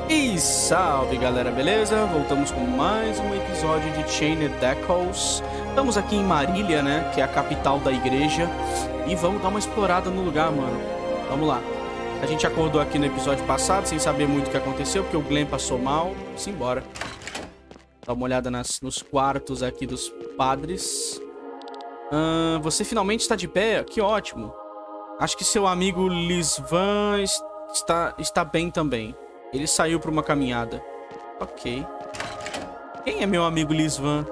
E salve galera, beleza? Voltamos com mais um episódio de Chained Echoes. Estamos aqui em Marília, né? Que é a capital da igreja. E vamos dar uma explorada no lugar, mano. Vamos lá. A gente acordou aqui no episódio passado, sem saber muito o que aconteceu, porque o Glenn passou mal. Simbora. Dá uma olhada nos quartos aqui dos padres. Você finalmente está de pé? Que ótimo. Acho que seu amigo Lisvan está bem também. Ele saiu para uma caminhada. Ok. Quem é meu amigo Lisvan?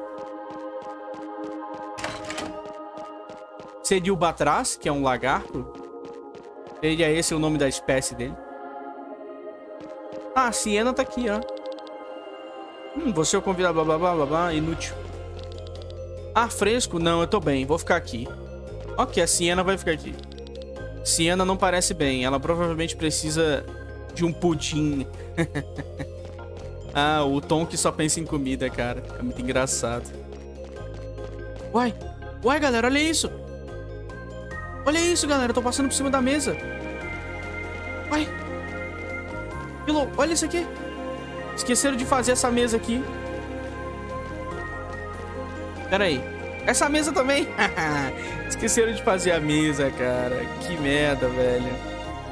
Seria o Batrass, que é um lagarto? Seria esse o nome da espécie dele? Ah, a Siena tá aqui, ó. Você é o convidado, blá blá blá blá blá, inútil. Ah, fresco? Não, eu tô bem, vou ficar aqui. Ok, a Siena vai ficar aqui. Siena não parece bem, ela provavelmente precisa de um pudim. Ah, o Tom que só pensa em comida, cara. É muito engraçado. Uai, galera, olha isso. Olha isso, galera, eu tô passando por cima da mesa. Uai. Olha isso aqui. Esqueceram de fazer essa mesa aqui. Pera aí. Essa mesa também. Esqueceram de fazer a mesa, cara. Que merda, velho.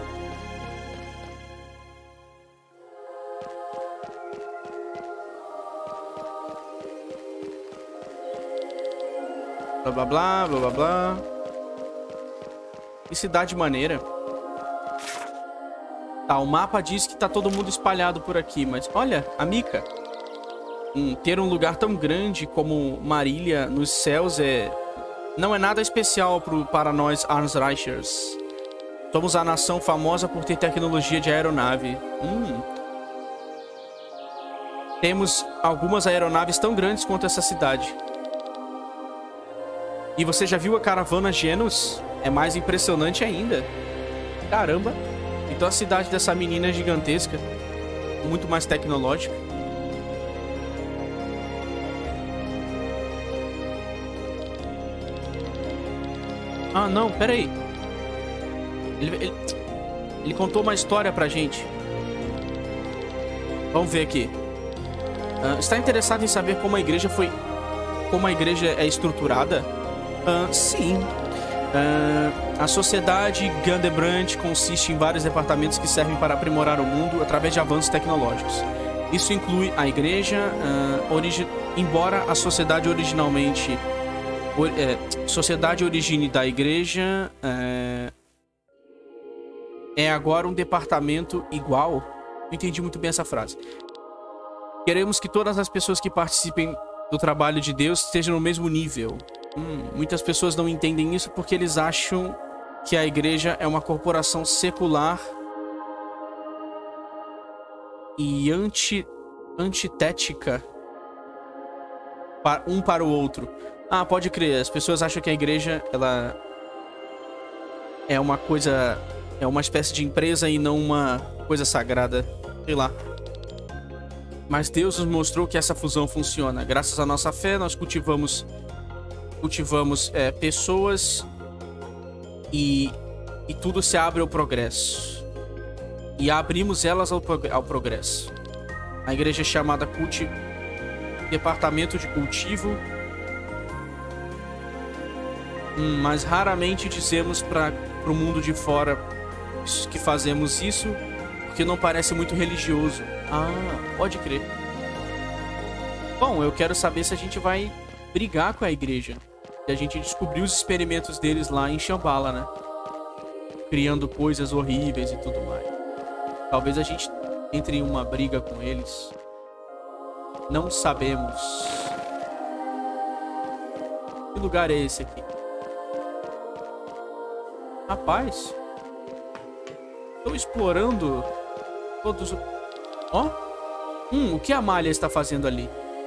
Blá, blá, blá, blá, blá, blá. Que cidade maneira. Tá, o mapa diz que tá todo mundo espalhado por aqui, mas olha, a Mika. Ter um lugar tão grande como Marília nos céus não é nada especial para nós Arnsreichers. Somos a nação famosa por ter tecnologia de aeronave. Temos algumas aeronaves tão grandes quanto essa cidade. E você já viu a caravana Genus? É mais impressionante ainda. Caramba. Então a cidade dessa menina é gigantesca. Muito mais tecnológica. Ah, não, pera aí. Ele contou uma história pra gente. Vamos ver aqui. Está interessado em saber como a igreja é estruturada? Sim. A sociedade Gandebrand consiste em vários departamentos que servem para aprimorar o mundo através de avanços tecnológicos. Isso inclui a igreja, embora a sociedade origine da igreja é agora um departamento igual. Não entendi muito bem essa frase. Queremos que todas as pessoas que participem do trabalho de Deus estejam no mesmo nível. Muitas pessoas não entendem isso porque eles acham que a igreja é uma corporação secular e antitética para o outro. Ah, pode crer. As pessoas acham que a igreja ela é uma coisa, é uma espécie de empresa e não uma coisa sagrada. Sei lá. Mas Deus nos mostrou que essa fusão funciona. Graças à nossa fé, nós cultivamos pessoas e tudo se abre ao progresso. E abrimos elas ao progresso. A igreja é chamada Departamento de Cultivo. Mas raramente dizemos para o mundo de fora que fazemos isso, porque não parece muito religioso. Ah, pode crer. Bom, eu quero saber se a gente vai brigar com a igreja. E a gente descobriu os experimentos deles lá em Shambhala, né? Criando coisas horríveis e tudo mais. Talvez a gente entre em uma briga com eles. Não sabemos. Que lugar é esse aqui? Rapaz. Estou explorando todos... Ó. O que a Malha está fazendo ali?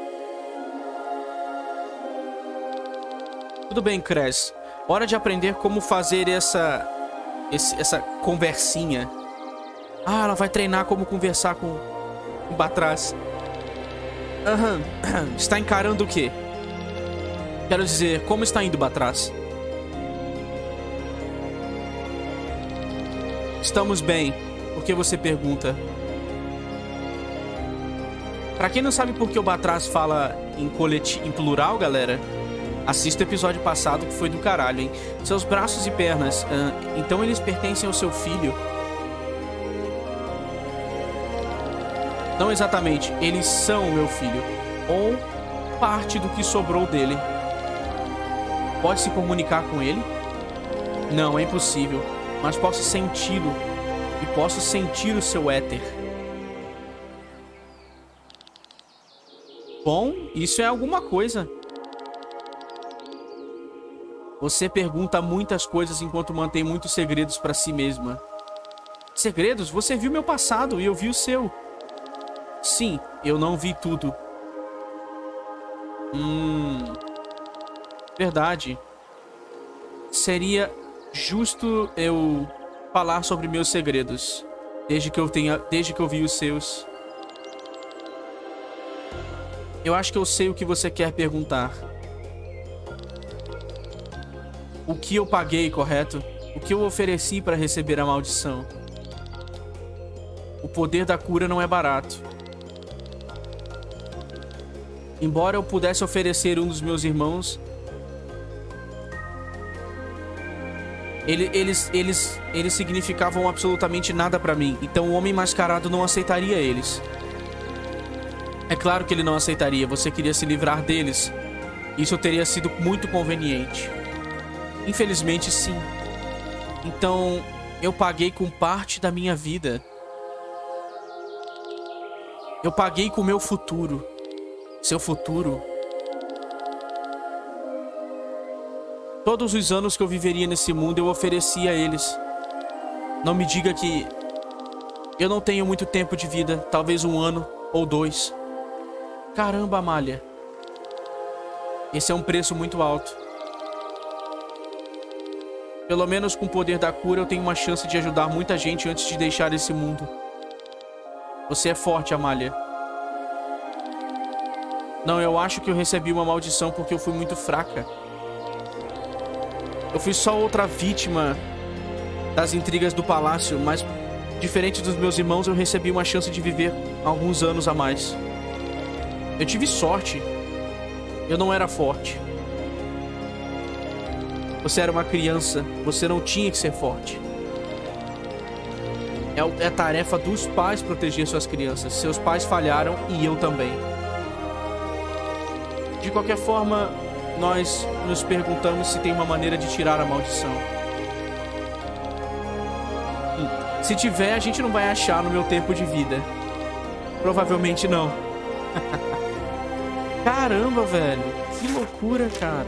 Tudo bem, Cres. Hora de aprender como fazer essa conversinha. Ah, ela vai treinar como conversar com o Batrass. Está encarando o quê? Quero dizer, como está indo, Batrass? Estamos bem. Por que você pergunta? Pra quem não sabe por que o Batrash fala em plural, galera, assista o episódio passado que foi do caralho, hein? Seus braços e pernas, então eles pertencem ao seu filho? Não exatamente, eles são meu filho. Ou parte do que sobrou dele. Pode se comunicar com ele? Não, é impossível. Mas posso senti-lo. E posso sentir o seu éter. Bom, isso é alguma coisa. Você pergunta muitas coisas enquanto mantém muitos segredos pra si mesma. Segredos? Você viu meu passado e eu vi o seu. Sim, eu não vi tudo. Verdade. Seria justo eu falar sobre meus segredos, desde que eu vi os seus. Eu acho que eu sei o que você quer perguntar. O que eu paguei, correto? O que eu ofereci para receber a maldição? O poder da cura não é barato. Embora eu pudesse oferecer um dos meus irmãos, eles significavam absolutamente nada pra mim. Então o Homem Mascarado não aceitaria eles. É claro que ele não aceitaria. Você queria se livrar deles. Isso teria sido muito conveniente. Infelizmente, sim. Então, eu paguei com parte da minha vida. Eu paguei com o meu futuro. Seu futuro. Todos os anos que eu viveria nesse mundo, eu oferecia a eles. Não me diga que eu não tenho muito tempo de vida. Talvez 1 ano ou 2. Caramba, Amália. Esse é um preço muito alto. Pelo menos com o poder da cura, eu tenho uma chance de ajudar muita gente antes de deixar esse mundo. Você é forte, Amália. Não, eu acho que eu recebi uma maldição porque eu fui muito fraca. Eu fui só outra vítima das intrigas do palácio, mas diferente dos meus irmãos, eu recebi uma chance de viver alguns anos a mais. Eu tive sorte. Eu não era forte. Você era uma criança. Você não tinha que ser forte. É tarefa dos pais proteger suas crianças. Seus pais falharam e eu também. De qualquer forma, nós nos perguntamos se tem uma maneira de tirar a maldição. Se tiver, a gente não vai achar no meu tempo de vida. Provavelmente não. Caramba, velho. Que loucura, cara.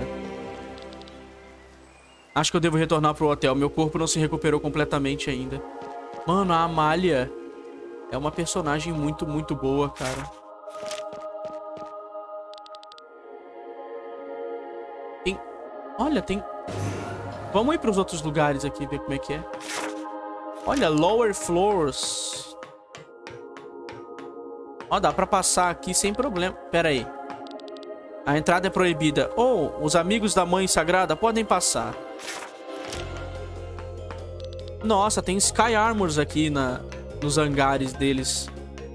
Acho que eu devo retornar pro hotel. Meu corpo não se recuperou completamente ainda. Mano, a Amália é uma personagem muito, muito boa, cara. Olha, tem... Vamos ir pros outros lugares aqui, ver como é que é. Olha, Lower Floors. Ó, dá pra passar aqui sem problema. Pera aí. A entrada é proibida. Oh, os amigos da Mãe Sagrada podem passar. Nossa, tem Sky Armors aqui nos hangares deles.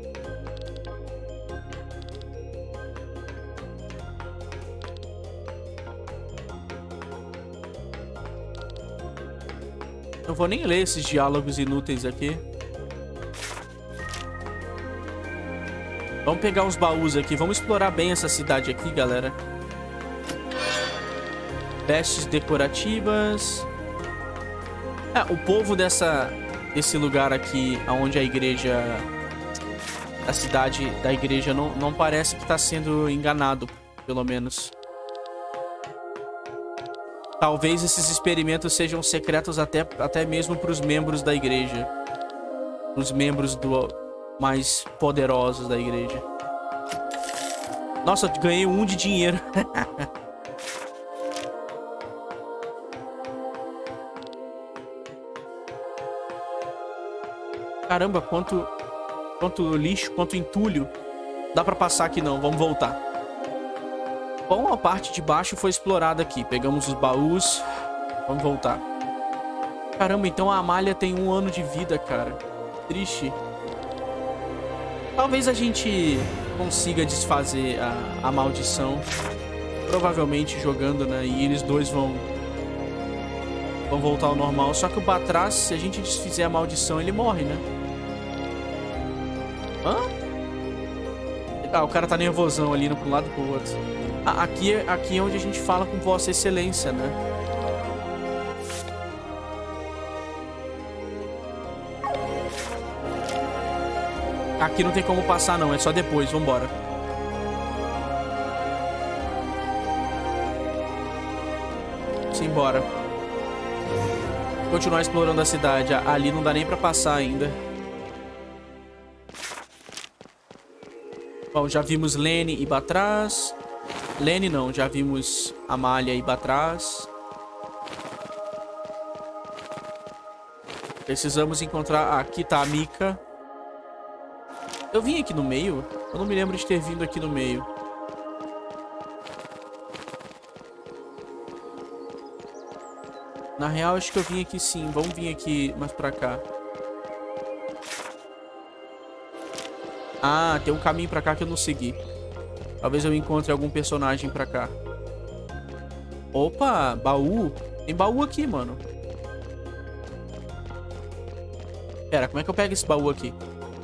Não vou nem ler esses diálogos inúteis aqui. Vamos pegar os baús aqui. Vamos explorar bem essa cidade aqui, galera. Vestes decorativas. O povo desse lugar aqui, onde a igreja... A cidade da igreja não parece que está sendo enganado, pelo menos. Talvez esses experimentos sejam secretos até mesmo para os membros da igreja. Os membros mais poderosos da igreja. Nossa, eu ganhei 1 de dinheiro. Caramba, quanto lixo, quanto entulho. Dá pra passar aqui não, vamos voltar. Bom, a parte de baixo foi explorada aqui. Pegamos os baús. Vamos voltar. Caramba, então a Amália tem 1 ano de vida, cara. Triste. Talvez a gente consiga desfazer a maldição. Provavelmente jogando, né? E eles dois vão voltar ao normal. Só que o Batrass, se a gente desfizer a maldição, ele morre, né? Hã? Ah, o cara tá nervosão ali, indo pra um lado e pro outro. Ah, aqui é onde a gente fala com Vossa Excelência, né? Aqui não tem como passar, não. É só depois. Vambora. Simbora. Continuar explorando a cidade. Ali não dá nem pra passar ainda. Bom, já vimos Lene e Batrass. Lene não, já vimos Amália e Batrass. Precisamos encontrar... Aqui tá a Mika. Eu vim aqui no meio? Eu não me lembro de ter vindo aqui no meio. Na real, acho que eu vim aqui sim. Vamos vir aqui mais pra cá. Ah, tem um caminho pra cá que eu não segui. Talvez eu encontre algum personagem pra cá. Opa, baú. Tem baú aqui, mano. Pera, como é que eu pego esse baú aqui?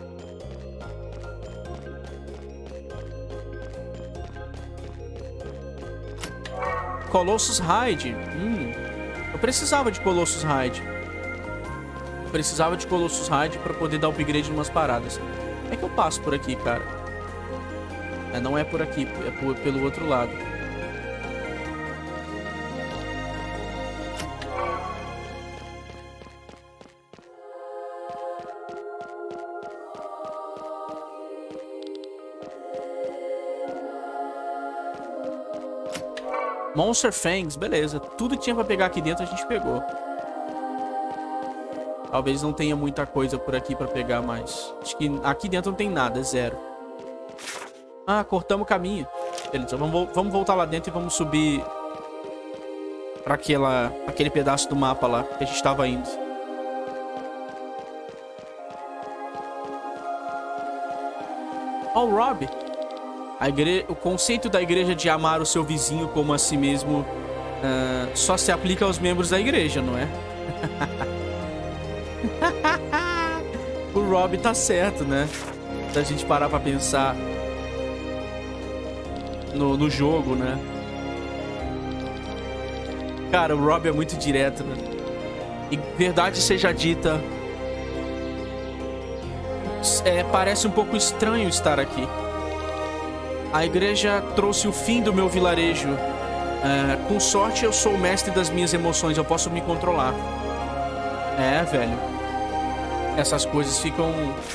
Colossus Hide. Eu precisava de Colossus Hide. Eu precisava de Colossus Hide pra poder dar upgrade em umas paradas. Como é que eu passo por aqui, cara? Não é por aqui, é pelo outro lado. Monster Fangs, beleza. Tudo que tinha pra pegar aqui dentro a gente pegou. Talvez não tenha muita coisa por aqui pra pegar mais. Acho que aqui dentro não tem nada, é zero. Ah, cortamos o caminho. Beleza, vamos voltar lá dentro e vamos subir pra aquele pedaço do mapa lá que a gente tava indo. Ó, o Rob. O conceito da igreja de amar o seu vizinho como a si mesmo só se aplica aos membros da igreja, não é? O Rob tá certo, né? Se a gente parar pra pensar no jogo, né? Cara, o Rob é muito direto, né? E verdade seja dita, parece um pouco estranho estar aqui. A igreja trouxe o fim do meu vilarejo. Com sorte, eu sou o mestre das minhas emoções. Eu posso me controlar. Velho. Essas coisas ficam...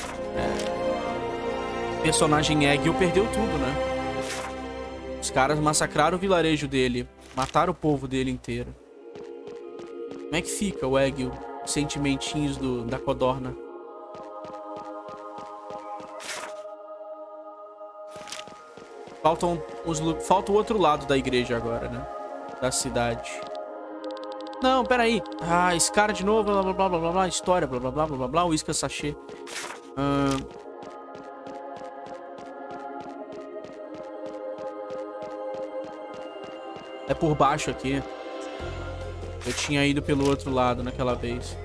Personagem Egil perdeu tudo, né? Os caras massacraram o vilarejo dele. Mataram o povo dele inteiro. Como é que fica o Egil? Sentimentinhos da codorna. Falta o outro lado da igreja agora, né? Da cidade. Não, peraí. Ah, esse cara de novo, blá blá blá blá blá blá. História, blá blá blá blá blá blá. Whisky sachê. É por baixo aqui. Eu tinha ido pelo outro lado naquela vez.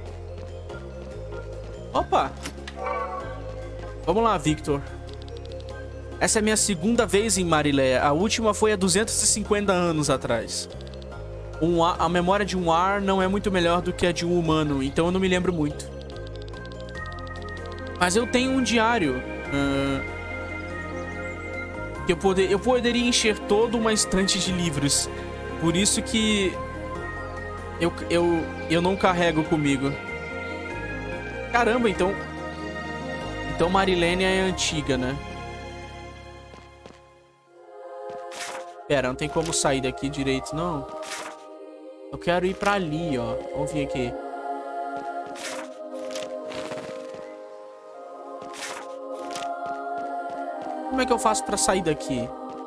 Opa! Vamos lá, Victor. Essa é a minha segunda vez em Marileia. A última foi há 250 anos atrás. A memória de um ar não é muito melhor do que a de um humano, então eu não me lembro muito. Mas eu tenho um diário. Que eu poderia encher toda uma estante de livros. Por isso que eu não carrego comigo. Caramba, então Marilene é antiga, né? Pera, não tem como sair daqui direito, não. Eu quero ir pra ali, ó. Vamos vir aqui. Como é que eu faço pra sair daqui?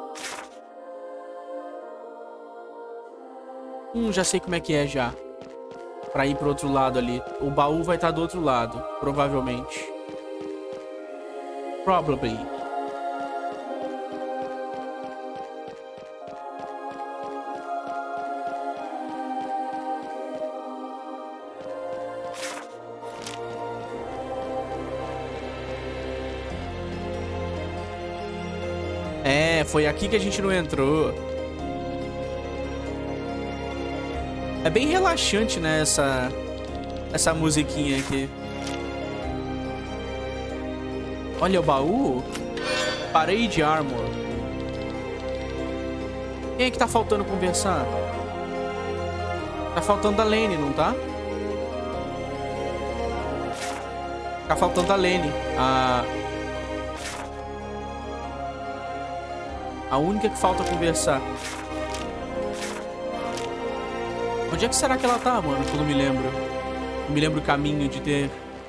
Já sei como é que é já. Pra ir pro outro lado ali. O baú vai estar do outro lado, provavelmente. Probably. É, foi aqui que a gente não entrou. É bem relaxante, né, essa musiquinha aqui. Olha o baú. Parade Armor. Quem é que tá faltando conversar? Tá faltando a Lene, não tá? Tá faltando a Lene. A única que falta conversar. Onde é que será que ela tá, mano? Que eu não me lembro. Não me lembro o caminho de ter...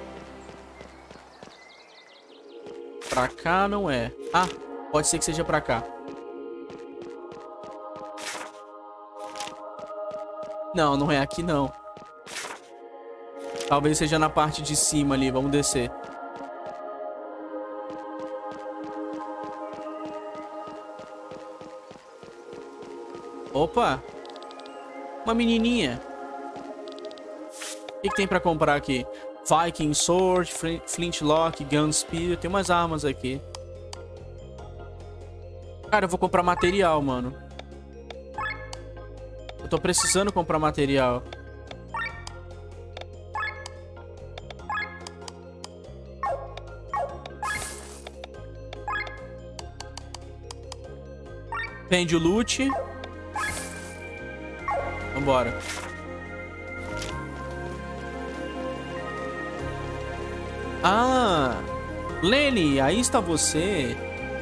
Pra cá não é. Ah, pode ser que seja pra cá. Não, não é aqui não. Talvez seja na parte de cima ali. Vamos descer. Opa! Uma menininha. O que tem pra comprar aqui? Viking Sword, Flintlock, Gunspear. Tem umas armas aqui. Cara, eu vou comprar material, mano. Eu tô precisando comprar material. Vende o loot. Vambora. Ah, Lene, aí está você.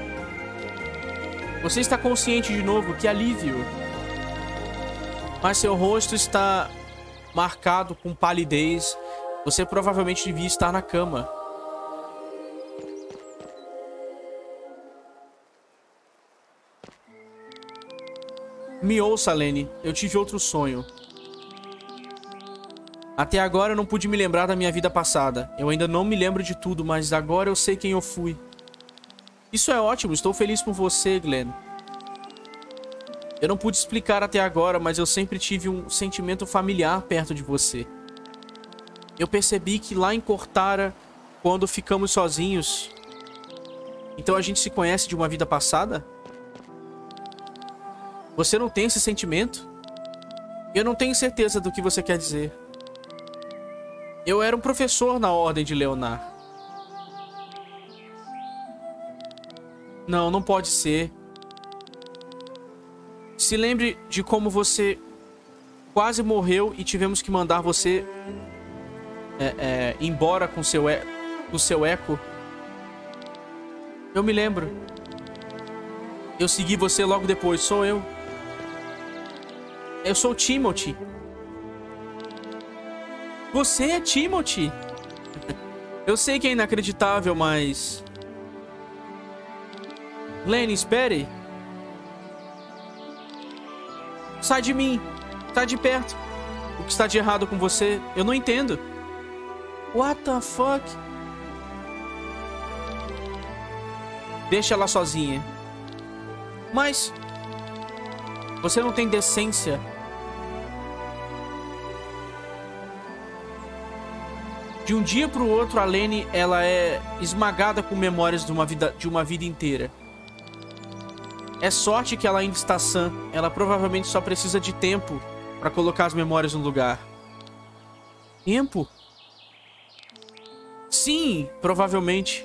Você está consciente de novo, que alívio. Mas seu rosto está marcado com palidez. Você provavelmente devia estar na cama. Me ouça, Lene. Eu tive outro sonho. Até agora eu não pude me lembrar da minha vida passada. Eu ainda não me lembro de tudo, mas agora eu sei quem eu fui. Isso é ótimo, estou feliz por você, Glenn. Eu não pude explicar até agora, mas eu sempre tive um sentimento familiar perto de você. Eu percebi que lá em Cortara, quando ficamos sozinhos... Então a gente se conhece de uma vida passada? Você não tem esse sentimento? Eu não tenho certeza do que você quer dizer. Eu era um professor na Ordem de Leonar. Não, não pode ser. Se lembre de como você quase morreu e tivemos que mandar você embora com o seu eco. Eu me lembro. Eu segui você logo depois, sou eu. Eu sou Timothy. Você é Timothy? Eu sei que é inacreditável, mas... Lene, espere. Sai de mim. Sai de perto. O que está de errado com você? Eu não entendo. What the fuck? Deixa ela sozinha. Mas... Você não tem decência. De um dia pro outro, a Lene, ela é esmagada com memórias de uma vida inteira. É sorte que ela ainda está sã. Ela provavelmente só precisa de tempo para colocar as memórias no lugar. Tempo? Sim, provavelmente.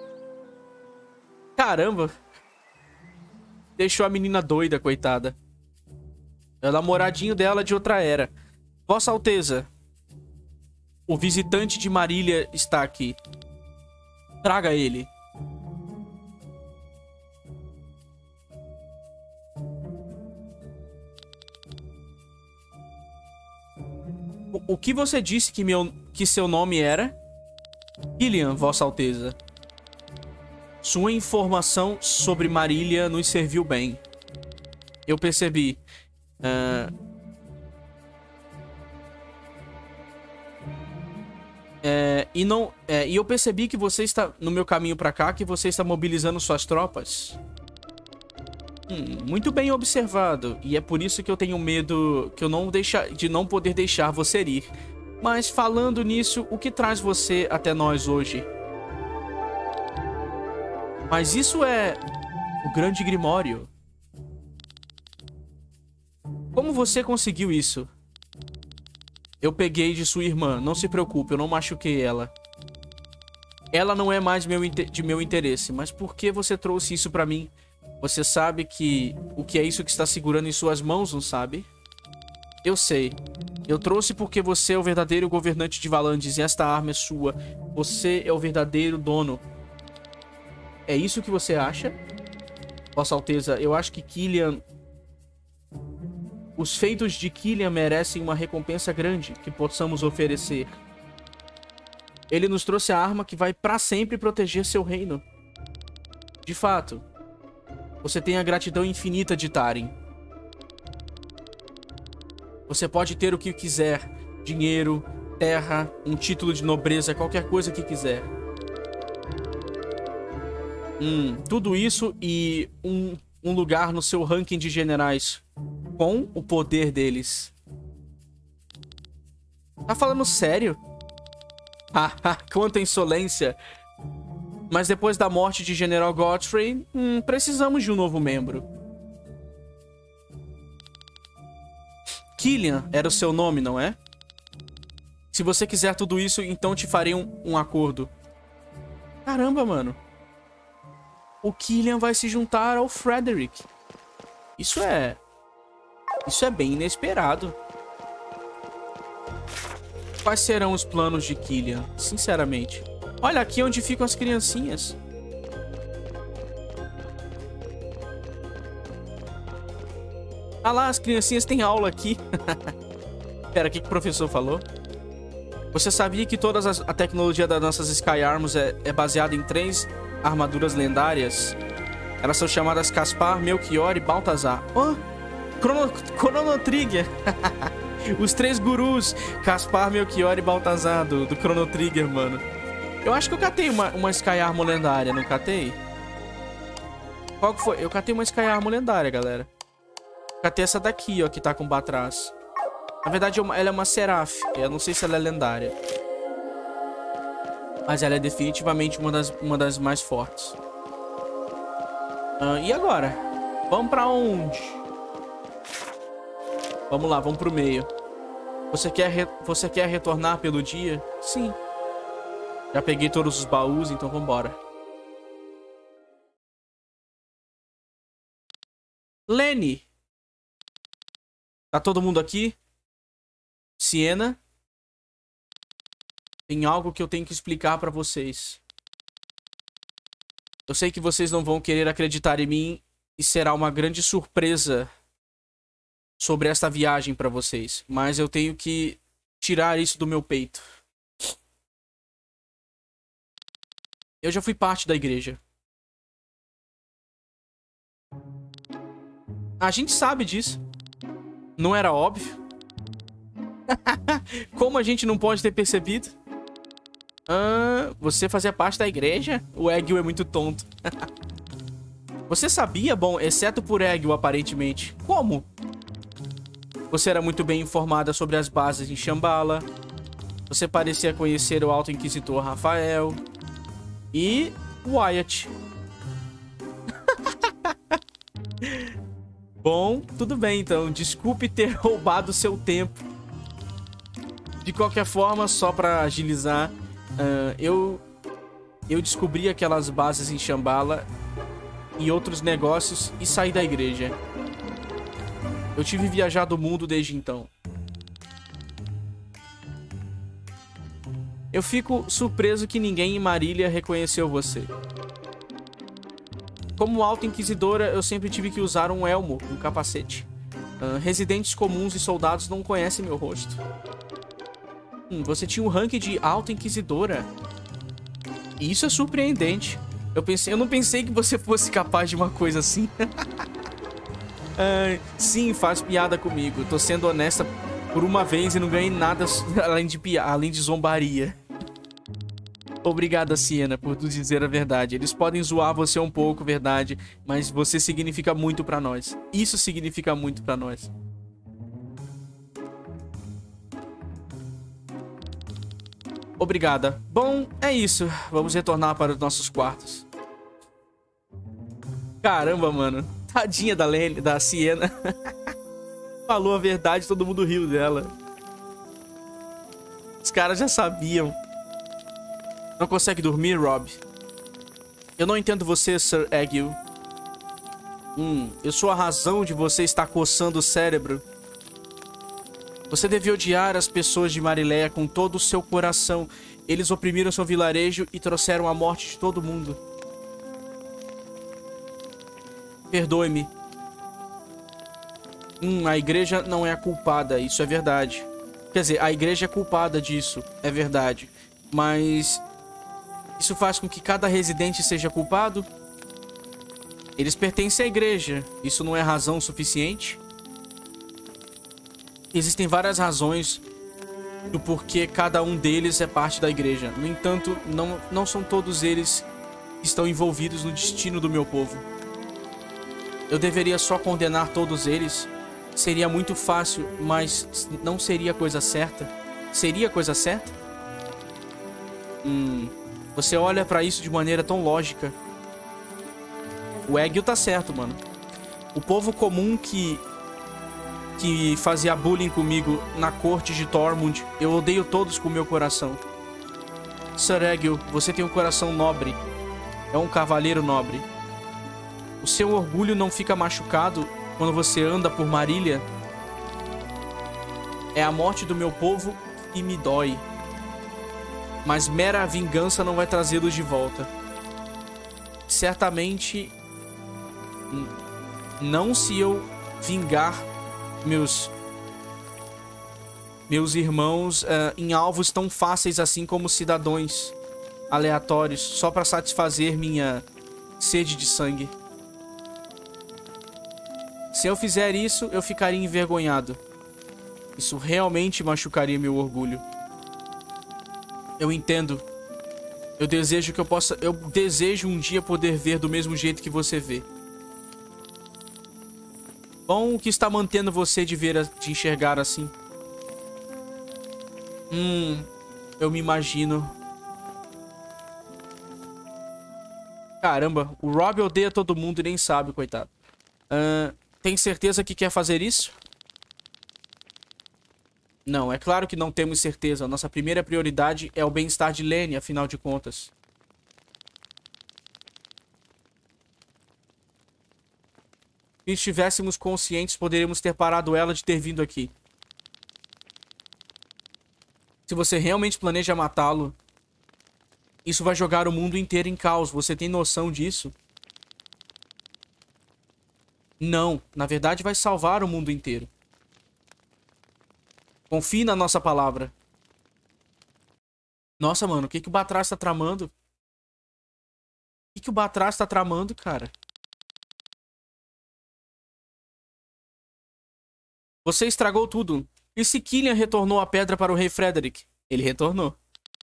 Caramba. Deixou a menina doida, coitada. É o namoradinho dela de outra era. Vossa Alteza, o visitante de Marília está aqui. Traga ele. O que você disse que seu nome era? Killian, Vossa Alteza. Sua informação sobre Marília nos serviu bem. Eu percebi. E eu percebi que você está no meu caminho pra cá, que você está mobilizando suas tropas. Muito bem observado. E é por isso que eu tenho medo de não poder deixar você ir. Mas falando nisso, o que traz você até nós hoje? Mas isso é O grande Grimório. Como você conseguiu isso? Eu peguei de sua irmã. Não se preocupe, eu não machuquei ela. Ela não é mais de meu interesse. Mas por que você trouxe isso pra mim? Você sabe que o que é isso que está segurando em suas mãos, não sabe? Eu sei. Eu trouxe porque você é o verdadeiro governante de Valandis e esta arma é sua. Você é o verdadeiro dono. É isso que você acha? Vossa Alteza, eu acho que Killian... Os feitos de Killian merecem uma recompensa grande que possamos oferecer. Ele nos trouxe a arma que vai pra sempre proteger seu reino. De fato, você tem a gratidão infinita de Tarim. Você pode ter o que quiser. Dinheiro, terra, um título de nobreza, qualquer coisa que quiser. Tudo isso e um lugar no seu ranking de generais com o poder deles. Tá falando sério? Haha, quanta insolência. Mas depois da morte de General Godfrey, precisamos de um novo membro. Killian era o seu nome, não é? Se você quiser tudo isso, então te farei um acordo. Caramba, mano. O Killian vai se juntar ao Frederick. Isso é bem inesperado. Quais serão os planos de Killian, sinceramente? Olha, aqui é onde ficam as criancinhas. Ah lá, as criancinhas têm aula aqui. Pera, o que o professor falou? Você sabia que toda a tecnologia das nossas Sky Arms é baseada em 3 armaduras lendárias? Elas são chamadas Caspar, Melchior e Baltazar. Oh, Chrono Trigger. Os 3 gurus. Caspar, Melchior e Baltazar do Chrono Trigger, mano. Eu acho que eu catei uma Sky Armor lendária, não catei? Qual que foi? Eu catei uma Sky Armor lendária, galera. Catei essa daqui, ó, que tá com Batraz. Na verdade, ela é uma Seraph. Eu não sei se ela é lendária. Mas ela é definitivamente uma das mais fortes. E agora? Vamos pra onde? Vamos lá, vamos pro meio. Você quer retornar pelo dia? Sim. Já peguei todos os baús, então vambora. Lenny. Tá todo mundo aqui? Siena? Tem algo que eu tenho que explicar pra vocês. Eu sei que vocês não vão querer acreditar em mim e será uma grande surpresa sobre esta viagem pra vocês. Mas eu tenho que tirar isso do meu peito. Eu já fui parte da igreja. A gente sabe disso. Não era óbvio? Como a gente não pode ter percebido? Você fazia parte da igreja? O Egil é muito tonto. Você sabia? Bom, exceto por Egil, aparentemente. Como? Você era muito bem informada sobre as bases em Shambhala. Você parecia conhecer o Alto Inquisitor Rafael. E Wyatt. Bom, tudo bem então. Desculpe ter roubado seu tempo. De qualquer forma, só pra agilizar, eu descobri aquelas bases em Shambhala e outros negócios e saí da igreja. Eu tive viajado o mundo desde então. Eu fico surpreso que ninguém em Marília reconheceu você. Como Alta Inquisidora, eu sempre tive que usar um elmo, um capacete. Residentes comuns e soldados não conhecem meu rosto. Você tinha um rank de Alta Inquisidora. E isso é surpreendente. Eu não pensei que você fosse capaz de uma coisa assim. Sim, faz piada comigo. Tô sendo honesta por uma vez e não ganhei nada além de zombaria. Obrigada, Siena, por tu dizer a verdade. Eles podem zoar você um pouco, verdade, mas você significa muito pra nós. Isso significa muito pra nós. Obrigada. Bom, é isso. Vamos retornar para os nossos quartos. Caramba, mano. Tadinha da Siena. Falou a verdade, todo mundo riu dela. Os caras já sabiam. Não consegue dormir, Rob? Eu não entendo você, Sir Egil. Eu sou a razão de você estar coçando o cérebro. Você deve odiar as pessoas de Marileia com todo o seu coração. Eles oprimiram seu vilarejo e trouxeram a morte de todo mundo. Perdoe-me. A igreja não é a culpada, isso é verdade. Quer dizer, a igreja é culpada disso, é verdade. Mas isso faz com que cada residente seja culpado? Eles pertencem à igreja, isso não é razão suficiente? Existem várias razões do porquê cada um deles é parte da igreja. No entanto, não são todos eles que estão envolvidos no destino do meu povo. Eu deveria só condenar todos eles? Seria muito fácil, mas não seria coisa certa? Seria coisa certa? Você olha pra isso de maneira tão lógica. O Egil tá certo, mano. O povo comum que fazia bullying comigo na corte de Tormund, eu odeio todos com meu coração. Sir Egil, você tem um coração nobre. É um cavaleiro nobre. O seu orgulho não fica machucado quando você anda por Marília? É a morte do meu povo que me dói. Mas mera vingança não vai trazê-los de volta. Certamente não se eu vingar meus irmãos em alvos tão fáceis assim como cidadãos aleatórios, só para satisfazer minha sede de sangue. Se eu fizer isso, eu ficaria envergonhado. Isso realmente machucaria meu orgulho. Eu entendo. Eu desejo um dia poder ver do mesmo jeito que você vê. Bom, o que está mantendo você de enxergar assim? Eu me imagino. Caramba, o Rob odeia todo mundo e nem sabe, coitado. Tem certeza que quer fazer isso? Não, é claro que não temos certeza. Nossa primeira prioridade é o bem-estar de Lene, afinal de contas. Se estivéssemos conscientes, poderíamos ter parado ela de ter vindo aqui. Se você realmente planeja matá-lo, isso vai jogar o mundo inteiro em caos. Você tem noção disso? Não, na verdade vai salvar o mundo inteiro. Confie na nossa palavra. Nossa, mano, o que o Batrash tá tramando? O que o Batrash tá tramando, cara? Você estragou tudo. E se Killian retornou a pedra para o rei Frederick? Ele retornou.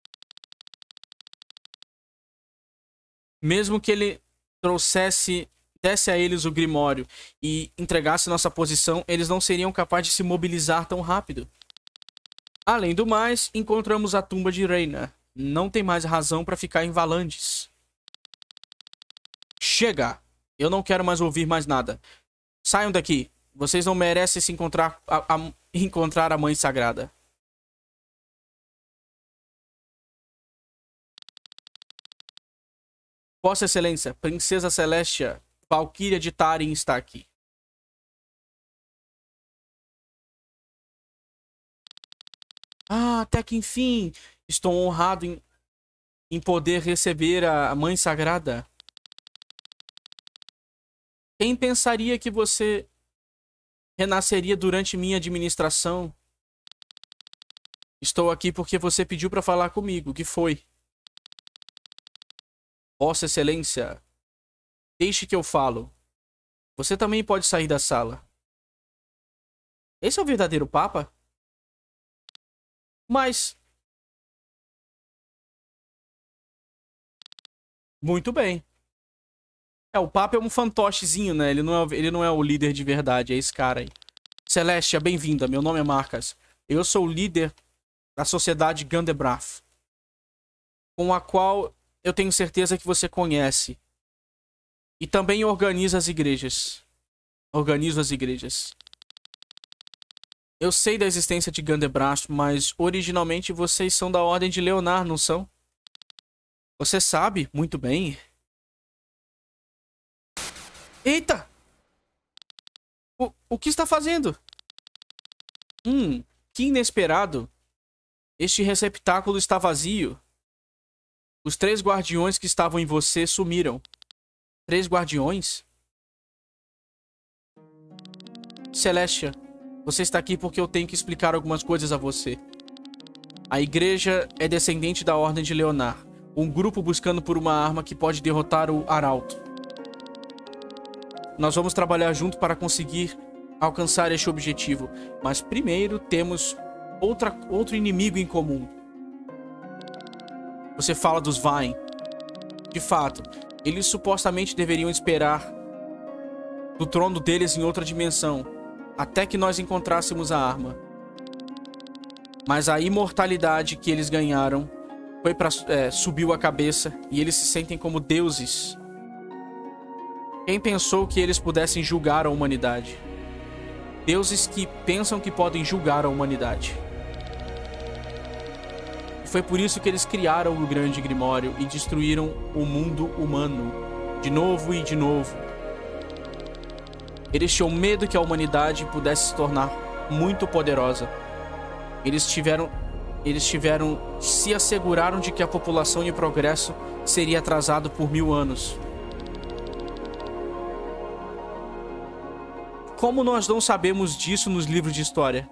Mesmo que ele desse a eles o Grimório e entregasse nossa posição, eles não seriam capazes de se mobilizar tão rápido. Além do mais, encontramos a tumba de Reyna. Não tem mais razão para ficar em Valandes. Chega! Eu não quero mais ouvir mais nada. Saiam daqui. Vocês não merecem se encontrar a Mãe Sagrada. Vossa Excelência, Princesa Celestia, Valquíria de Tarim está aqui. Até que enfim, estou honrado em poder receber a Mãe Sagrada. Quem pensaria que você renasceria durante minha administração? Estou aqui porque você pediu para falar comigo. O que foi? Vossa Excelência, deixe que eu falo. Você também pode sair da sala. Esse é o verdadeiro Papa? Mas... muito bem. O Papa é um fantochezinho, né? Ele não é o líder de verdade, é esse cara aí. Celestia, bem-vinda. Meu nome é Marcas. Eu sou o líder da Sociedade Gandebrath, com a qual eu tenho certeza que você conhece. E também organiza as igrejas. Organizo as igrejas. Eu sei da existência de Gandebrasto, mas originalmente vocês são da Ordem de Leonar, não são? Você sabe muito bem. Eita! O que está fazendo? Que inesperado. Este receptáculo está vazio. Os 3 guardiões que estavam em você sumiram. 3 guardiões? Celestia, você está aqui porque eu tenho que explicar algumas coisas a você. A igreja é descendente da Ordem de Leonar. Um grupo buscando por uma arma que pode derrotar o Arauto. Nós vamos trabalhar junto para conseguir alcançar este objetivo. Mas primeiro temos outro inimigo em comum. Você fala dos Vine. De fato, eles supostamente deveriam esperar do trono deles em outra dimensão, até que nós encontrássemos a arma. Mas a imortalidade que eles ganharam subiu a cabeça e eles se sentem como deuses. Quem pensou que eles pudessem julgar a humanidade? Deuses que pensam que podem julgar a humanidade. Foi por isso que eles criaram o Grande Grimório e destruíram o mundo humano. De novo e de novo. Eles tinham medo que a humanidade pudesse se tornar muito poderosa. Eles se asseguraram de que a população e o progresso seria atrasado por 1000 anos. Como nós não sabemos disso nos livros de história?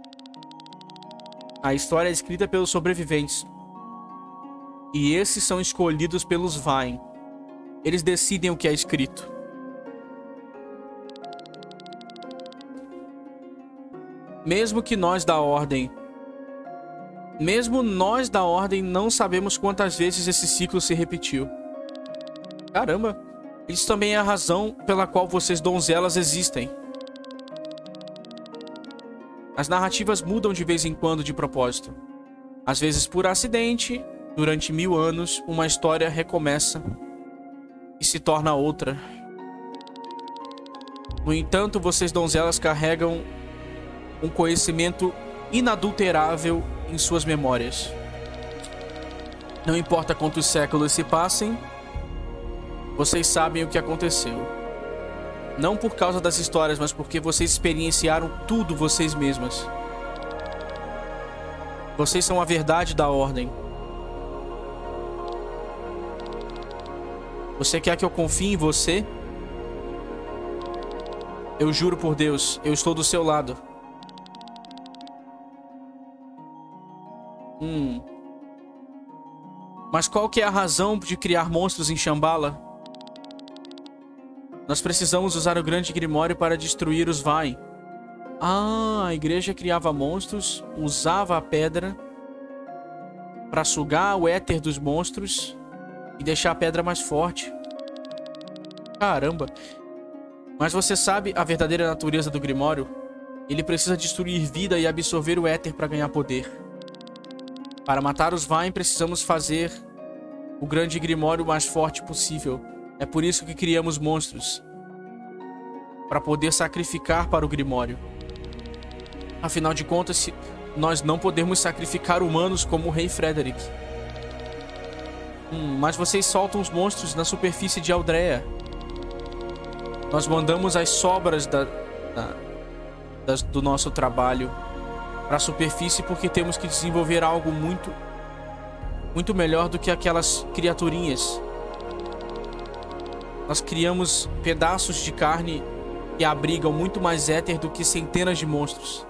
A história é escrita pelos sobreviventes. E esses são escolhidos pelos Vine. Eles decidem o que é escrito. Mesmo nós da Ordem não sabemos quantas vezes esse ciclo se repetiu. Caramba, isso também é a razão pela qual vocês donzelas existem. As narrativas mudam de vez em quando de propósito. Às vezes por acidente, durante 1000 anos, uma história recomeça e se torna outra. No entanto, vocês donzelas carregam um conhecimento inadulterável em suas memórias. Não importa quantos séculos se passem, vocês sabem o que aconteceu. Não por causa das histórias, mas porque vocês experienciaram tudo vocês mesmas. Vocês são a verdade da Ordem. Você quer que eu confie em você? Eu juro por Deus, eu estou do seu lado. Mas qual que é a razão de criar monstros em Shambhala? Nós precisamos usar o Grande Grimório para destruir os Vine. Ah, a igreja criava monstros, usava a pedra para sugar o éter dos monstros e deixar a pedra mais forte. Caramba. Mas você sabe a verdadeira natureza do Grimório? Ele precisa destruir vida e absorver o éter para ganhar poder. Para matar os Vine, precisamos fazer o Grande Grimório o mais forte possível. É por isso que criamos monstros. Para poder sacrificar para o Grimório. Afinal de contas, nós não podemos sacrificar humanos como o Rei Frederick. Mas vocês soltam os monstros na superfície de Aldrea. Nós mandamos as sobras do nosso trabalho para a superfície porque temos que desenvolver algo muito melhor do que aquelas criaturinhas. Nós criamos pedaços de carne que abrigam muito mais éter do que centenas de monstros.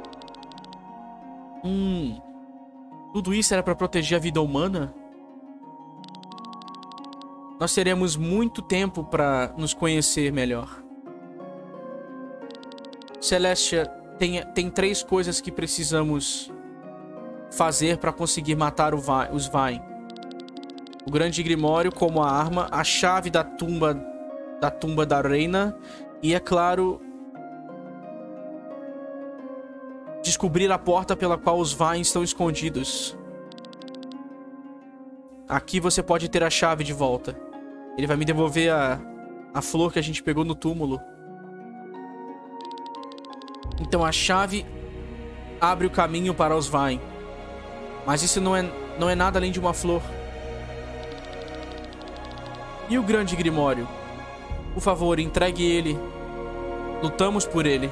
Tudo isso era para proteger a vida humana? Nós teremos muito tempo para nos conhecer melhor. Celestia, tem 3 coisas que precisamos fazer para conseguir matar os Vine. O Grande Grimório como a arma, a chave da tumba da Reina e, é claro, descobrir a porta pela qual os Vine estão escondidos. Aqui você pode ter a chave de volta. Ele vai me devolver A flor que a gente pegou no túmulo. Então a chave abre o caminho para os Vain. Mas isso não é nada além de uma flor. E o grande Grimório? Por favor, entregue ele. Lutamos por ele.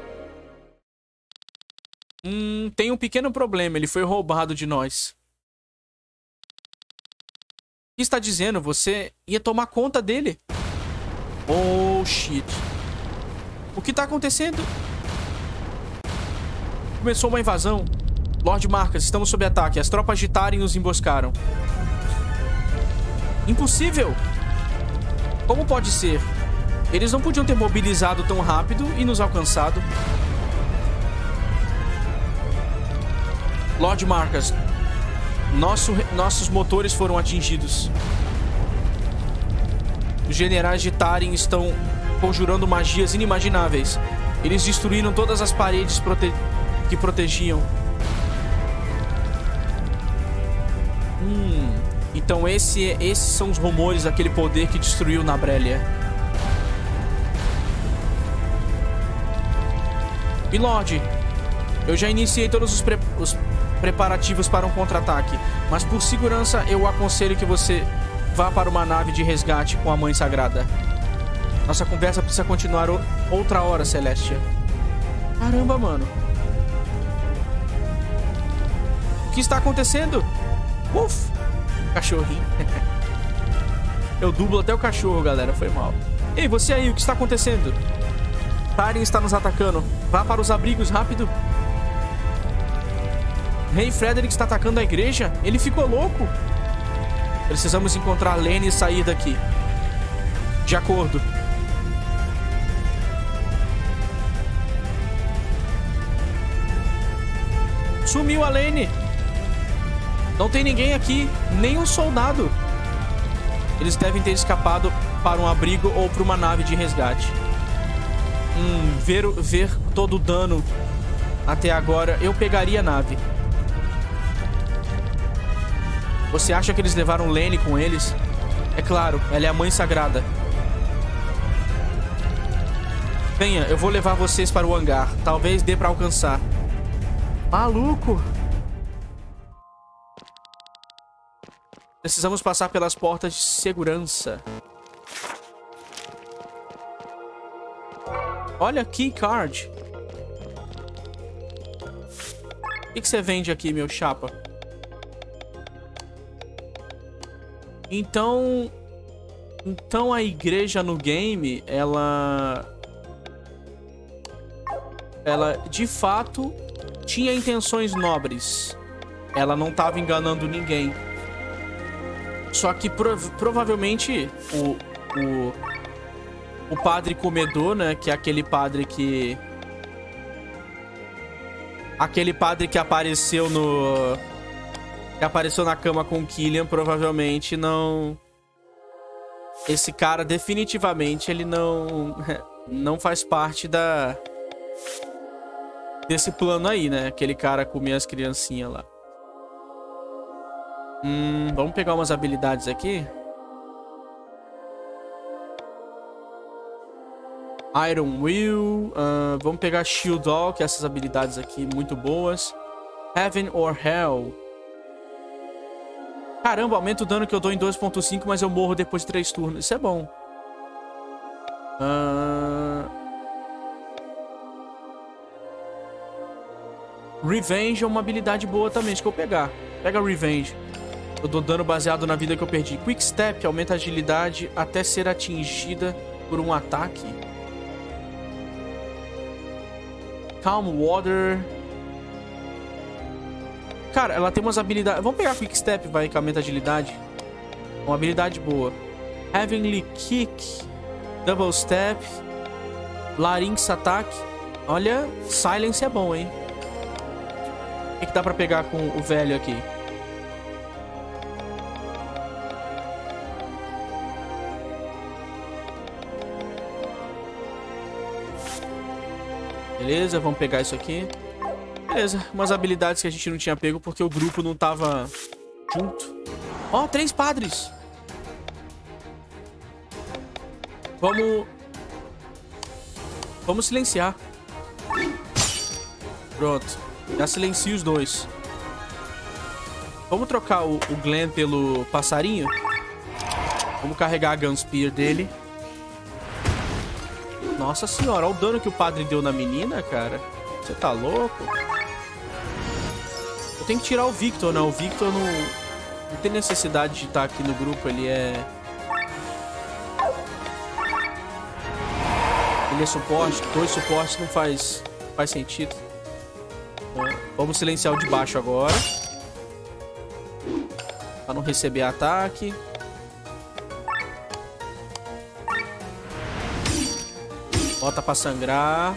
Tem um pequeno problema. Ele foi roubado de nós. O que está dizendo? Você ia tomar conta dele? Oh, shit. O que está acontecendo? Começou uma invasão. Lord Marcus, estamos sob ataque. As tropas de Taren nos emboscaram. Impossível! Como pode ser? Eles não podiam ter mobilizado tão rápido e nos alcançado. Lord Marcus, nossos motores foram atingidos. Os generais de Taren estão conjurando magias inimagináveis. Eles destruíram todas as paredes que protegiam. Então esses são os rumores daquele poder que destruiu Nabrelia. Milord, eu já iniciei todos os preparativos para um contra-ataque, mas por segurança eu aconselho que você vá para uma nave de resgate com a Mãe Sagrada. Nossa conversa precisa continuar outra hora, Celestia. Caramba, mano. O que está acontecendo? Uf! Cachorrinho. Eu dublo até o cachorro, galera. Foi mal. Ei, você aí, o que está acontecendo? Taren está nos atacando. Vá para os abrigos, rápido. Rei Frederick está atacando a igreja? Ele ficou louco. Precisamos encontrar Lene e sair daqui. De acordo. Sumiu a Lene. Não tem ninguém aqui, nem um soldado. Eles devem ter escapado para um abrigo ou para uma nave de resgate. Ver todo o dano até agora, eu pegaria a nave. Você acha que eles levaram Lene com eles? É claro, ela é a Mãe Sagrada. Venha, eu vou levar vocês para o hangar. Talvez dê para alcançar. Maluco! Precisamos passar pelas portas de segurança. Olha, key card. O que você vende aqui, meu chapa? Então a igreja no game, ela de fato tinha intenções nobres. Ela não estava enganando ninguém. Só que provavelmente o padre comedor, né? Que é aquele padre que... Aquele padre que apareceu no... Que apareceu na cama com o Killian, provavelmente não... Esse cara, definitivamente, ele não faz parte desse plano aí, né? Aquele cara comer as criancinhas lá. Vamos pegar umas habilidades aqui. Iron Will. Vamos pegar Shield All, que é essas habilidades aqui muito boas. Heaven or Hell. Caramba, aumenta o dano que eu dou em 2.5, mas eu morro depois de 3 turnos. Isso é bom. Revenge é uma habilidade boa também. Acho que eu vou pegar. Pega Revenge. Eu dou dano baseado na vida que eu perdi. Quick Step aumenta a agilidade até ser atingida por um ataque. Calm Water. Cara, ela tem umas habilidades... Vamos pegar Quick Step, vai, que aumenta a agilidade. Uma habilidade boa. Heavenly Kick. Double Step. Larynx Attack. Olha, Silence é bom, hein? O que dá pra pegar com o velho aqui? Beleza, vamos pegar isso aqui. Beleza, umas habilidades que a gente não tinha pego porque o grupo não tava junto. Ó, 3 padres. Vamos silenciar. Pronto. Já silencio os dois. Vamos trocar o Glenn pelo passarinho. Vamos carregar a Gunspear dele. Nossa senhora, olha o dano que o padre deu na menina, cara. Você tá louco? Eu tenho que tirar o Victor, né? O Victor não tem necessidade de estar aqui no grupo. Ele é suporte. 2 suportes não faz sentido. Então, vamos silenciar o de baixo agora. Pra não receber ataque. Bota pra sangrar.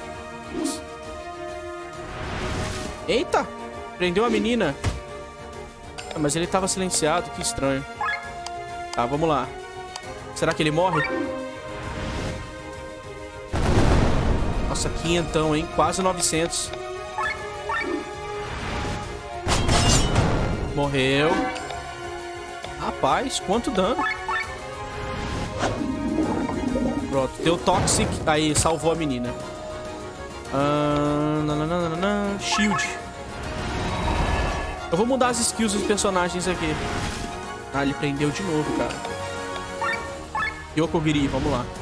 Eita! Prendeu a menina. Ah, mas ele tava silenciado, que estranho. Tá, vamos lá. Será que ele morre? Nossa, quinhentão, hein? Quase 900. Morreu. Rapaz, quanto dano. Pronto, deu Toxic. Aí, salvou a menina. Shield. Eu vou mudar as skills dos personagens aqui. Ah, ele prendeu de novo, cara. Yokogiri, vamos lá.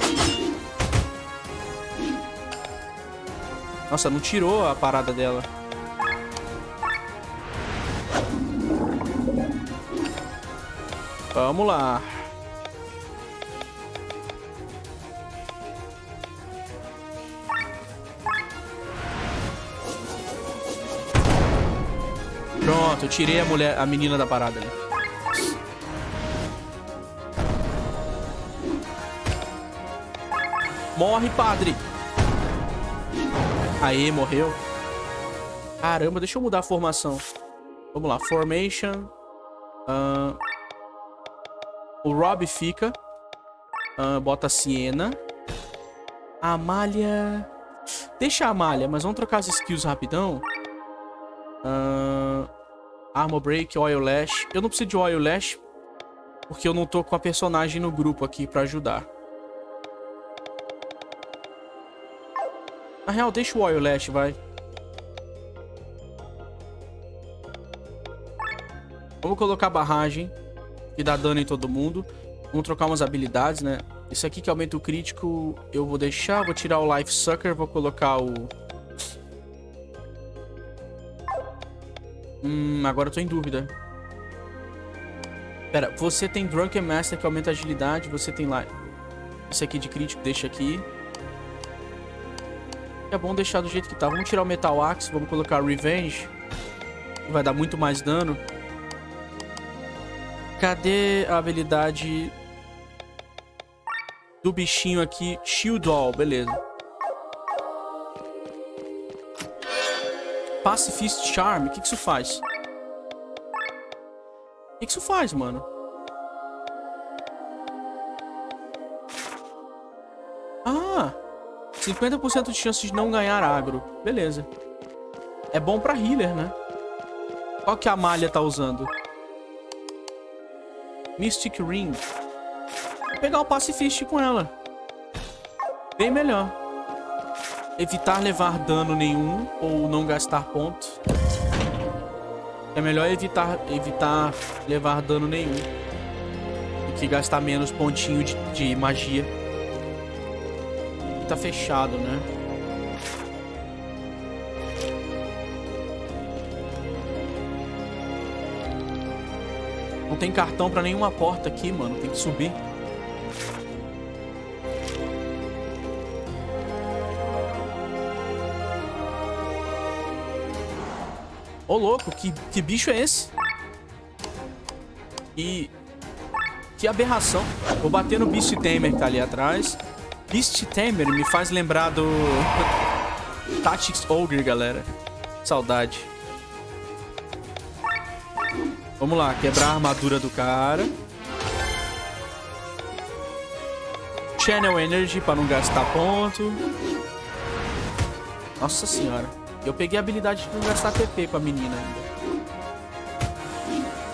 Nossa, não tirou a parada dela. Vamos lá. Pronto, eu tirei a menina da parada ali. Morre, padre. Aê, morreu. Caramba, deixa eu mudar a formação. Vamos lá, formation. O Rob fica. Bota a Siena. A Amália... Deixa a Amália, mas vamos trocar as skills rapidão. Armor Break, Oil Lash. Eu não preciso de Oil Lash, porque eu não tô com a personagem no grupo aqui pra ajudar. Na real, deixa o Oil Lash, vai. Vamos colocar barragem, que dá dano em todo mundo. Vamos trocar umas habilidades, né? Esse aqui que aumenta o crítico, eu vou deixar. Vou tirar o Life Sucker, vou colocar o... agora eu tô em dúvida. Pera, você tem Drunken Master que aumenta a agilidade. Você tem lá... Esse aqui de crítico, deixa aqui. É bom deixar do jeito que tá. Vamos tirar o Metal Axe, vamos colocar Revenge. Vai dar muito mais dano. Cadê a habilidade do bichinho aqui? Shield Wall, beleza. Pacifist Charm, o que isso faz? O que isso faz, mano? Ah! 50% de chance de não ganhar agro. Beleza. É bom pra healer, né? Qual que a Amália tá usando? Mystic Ring. Vou pegar o Pacifist com ela. Bem melhor. Evitar levar dano nenhum ou não gastar ponto. É melhor evitar levar dano nenhum do que gastar menos pontinho de magia. Tá fechado, né? Não tem cartão pra nenhuma porta aqui, mano. Tem que subir. Ô, louco, que bicho é esse? Que aberração. Vou bater no Beast Tamer que tá ali atrás. Beast Tamer me faz lembrar do Tactics Ogre, galera. Saudade. Vamos lá, quebrar a armadura do cara. Channel Energy pra não gastar ponto. Nossa senhora. Eu peguei a habilidade de não gastar TP com a menina ainda.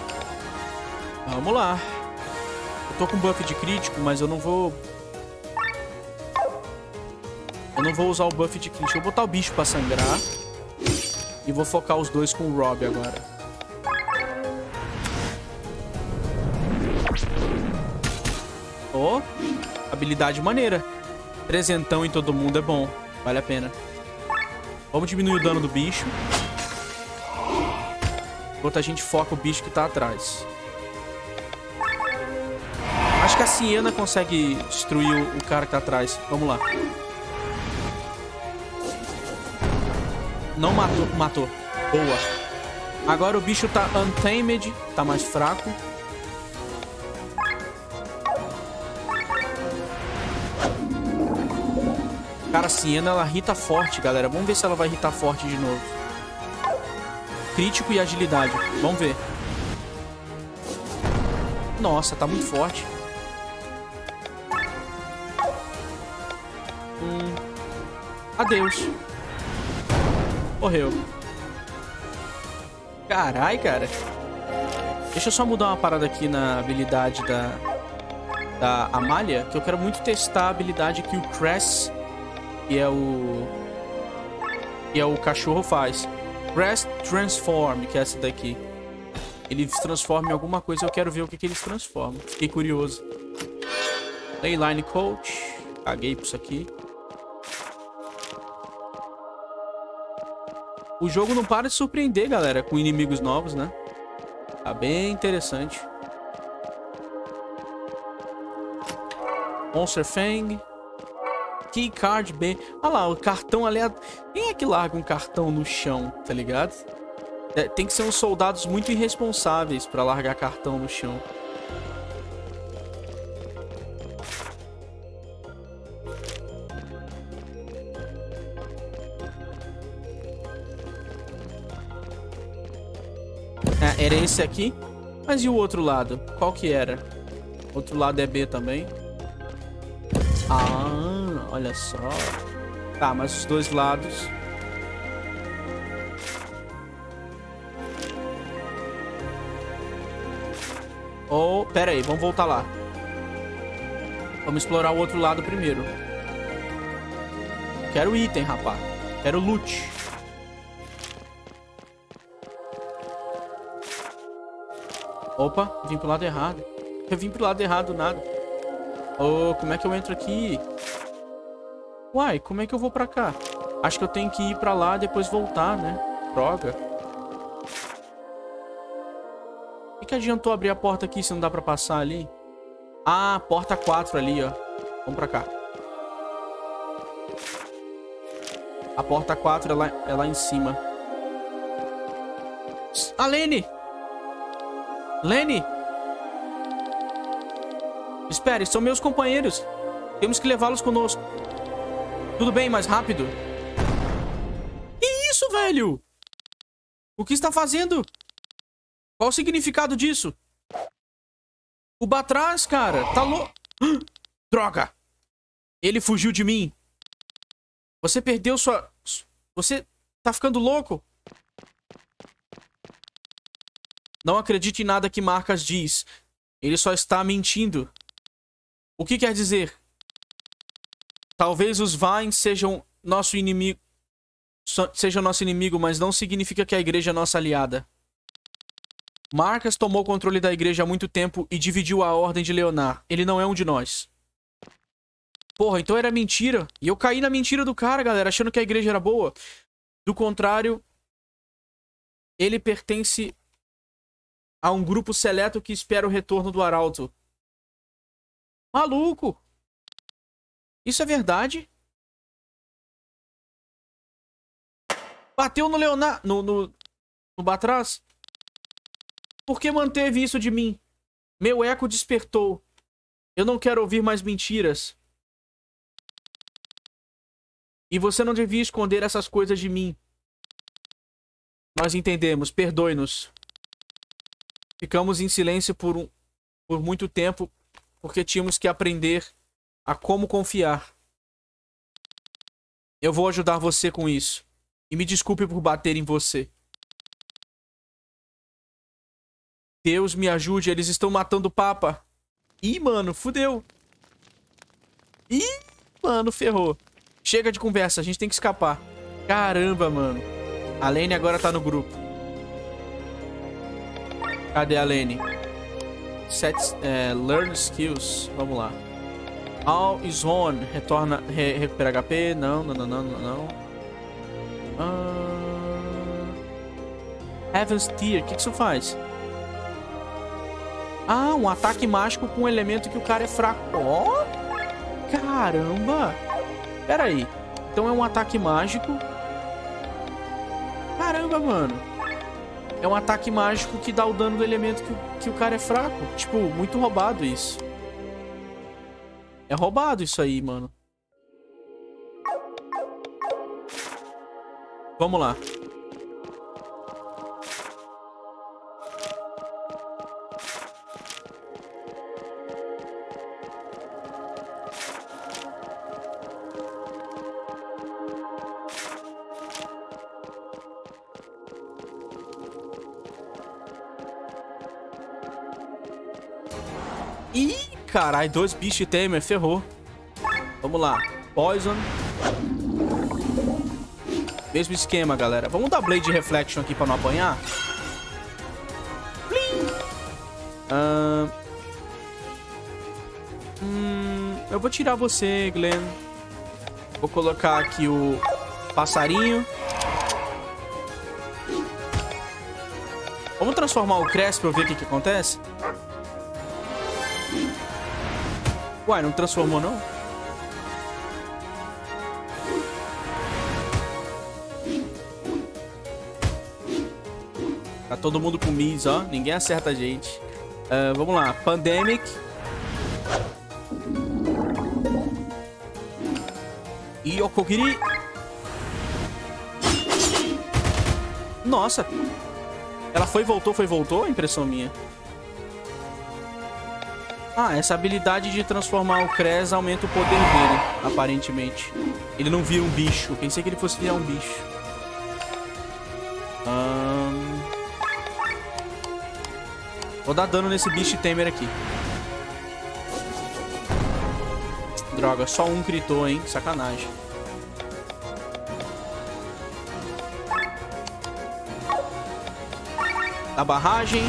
Vamos lá. Eu tô com buff de crítico, mas eu não vou Eu não vou usar o buff de crit. Eu vou botar o bicho pra sangrar. E vou focar os dois com o Rob agora. Oh, habilidade maneira. Trezentão em todo mundo é bom. Vale a pena. Vamos diminuir o dano do bicho. Enquanto a gente foca o bicho que tá atrás. Acho que a Siena consegue destruir o cara que tá atrás. Vamos lá. Não matou. Matou. Boa. Agora o bicho tá untamed. Tá mais fraco. Cara, a Siena, ela irrita forte, galera. Vamos ver se ela vai irritar forte de novo. Crítico e agilidade. Vamos ver. Nossa, tá muito forte. Adeus. Morreu. Carai, cara. Deixa eu só mudar uma parada aqui na habilidade da Amália, que eu quero muito testar a habilidade que o Cress, que é o cachorro, faz. Cress Transform, que é essa daqui. Ele se transforma em alguma coisa, eu quero ver o que ele se transforma. Fiquei curioso. Leyline Coach. Caguei por isso aqui. O jogo não para de surpreender, galera, com inimigos novos, né? Tá bem interessante. Monster Fang. Key Card B. Olha lá, o cartão aleatório. Quem é que larga um cartão no chão, tá ligado? Tem que ser uns soldados muito irresponsáveis pra largar cartão no chão. Era esse aqui. Mas e o outro lado? Qual que era? O outro lado é B também. Ah, olha só. Tá, mas os dois lados. Oh, pera aí, vamos voltar lá. Vamos explorar o outro lado primeiro. Quero item, rapaz. Quero loot. Opa, vim pro lado errado. Eu vim pro lado errado, nada. Oh, como é que eu entro aqui? Uai, como é que eu vou pra cá? Acho que eu tenho que ir pra lá e depois voltar, né? Droga. O que adiantou abrir a porta aqui se não dá pra passar ali? Ah, porta 4 ali, ó. Vamos pra cá. A porta 4 é lá em cima. A Lene! Lene! Espere, são meus companheiros. Temos que levá-los conosco. Tudo bem, mais rápido. Que isso, velho? O que está fazendo? Qual o significado disso? O Batrash, cara, tá louco. Droga! Ele fugiu de mim. Você perdeu sua... Você tá ficando louco? Não acredite em nada que Marcas diz. Ele só está mentindo. O que quer dizer? Talvez os Vines sejam nosso inimigo. Sejam nosso inimigo, mas não significa que a igreja é nossa aliada. Marcas tomou o controle da igreja há muito tempo e dividiu a ordem de Leonard. Ele não é um de nós. Porra, então era mentira. E eu caí na mentira do cara, galera, achando que a igreja era boa. Do contrário, ele pertence a um grupo seleto que espera o retorno do Arauto. Maluco! Isso é verdade? Bateu no Leonard... No Batrash? Por que manteve isso de mim? Meu eco despertou. Eu não quero ouvir mais mentiras. E você não devia esconder essas coisas de mim. Nós entendemos. Perdoe-nos. Ficamos em silêncio por muito tempo porque tínhamos que aprender a como confiar. Eu vou ajudar você com isso. E me desculpe por bater em você. Deus me ajude, eles estão matando o Papa. Ih, mano, fudeu. Ih, mano, ferrou. Chega de conversa, a gente tem que escapar. Caramba, mano. A Lane agora tá no grupo. Cadê a Lane? Learn skills. Vamos lá. All is on. Retorna. Recupera HP. Não. Heaven's Tear. O que isso faz? Ah, um ataque mágico com um elemento que o cara é fraco. Ó! Caramba! Pera aí. Então é um ataque mágico. Caramba, mano. É um ataque mágico que dá o dano do elemento que o cara é fraco. Tipo, muito roubado isso. É roubado isso aí, mano. Vamos lá. Ih, caralho, 2 bichos tamer, ferrou. Vamos lá. Poison. Mesmo esquema, galera. Vamos dar Blade Reflection aqui pra não apanhar. Eu vou tirar você, Glenn. Vou colocar aqui o passarinho. Vamos transformar o Cress pra eu ver o que acontece? Uai, não transformou, não? Tá todo mundo com Miss, ó. Ninguém acerta a gente. Vamos lá. Pandemic. E Okogiri. Nossa. Ela foi e voltou? Impressão minha. Ah, essa habilidade de transformar o Cress aumenta o poder dele, aparentemente. Ele não vira um bicho. Pensei que ele fosse virar um bicho. Vou dar dano nesse bicho tamer aqui. Droga, só um gritou, hein? Sacanagem. Da barragem.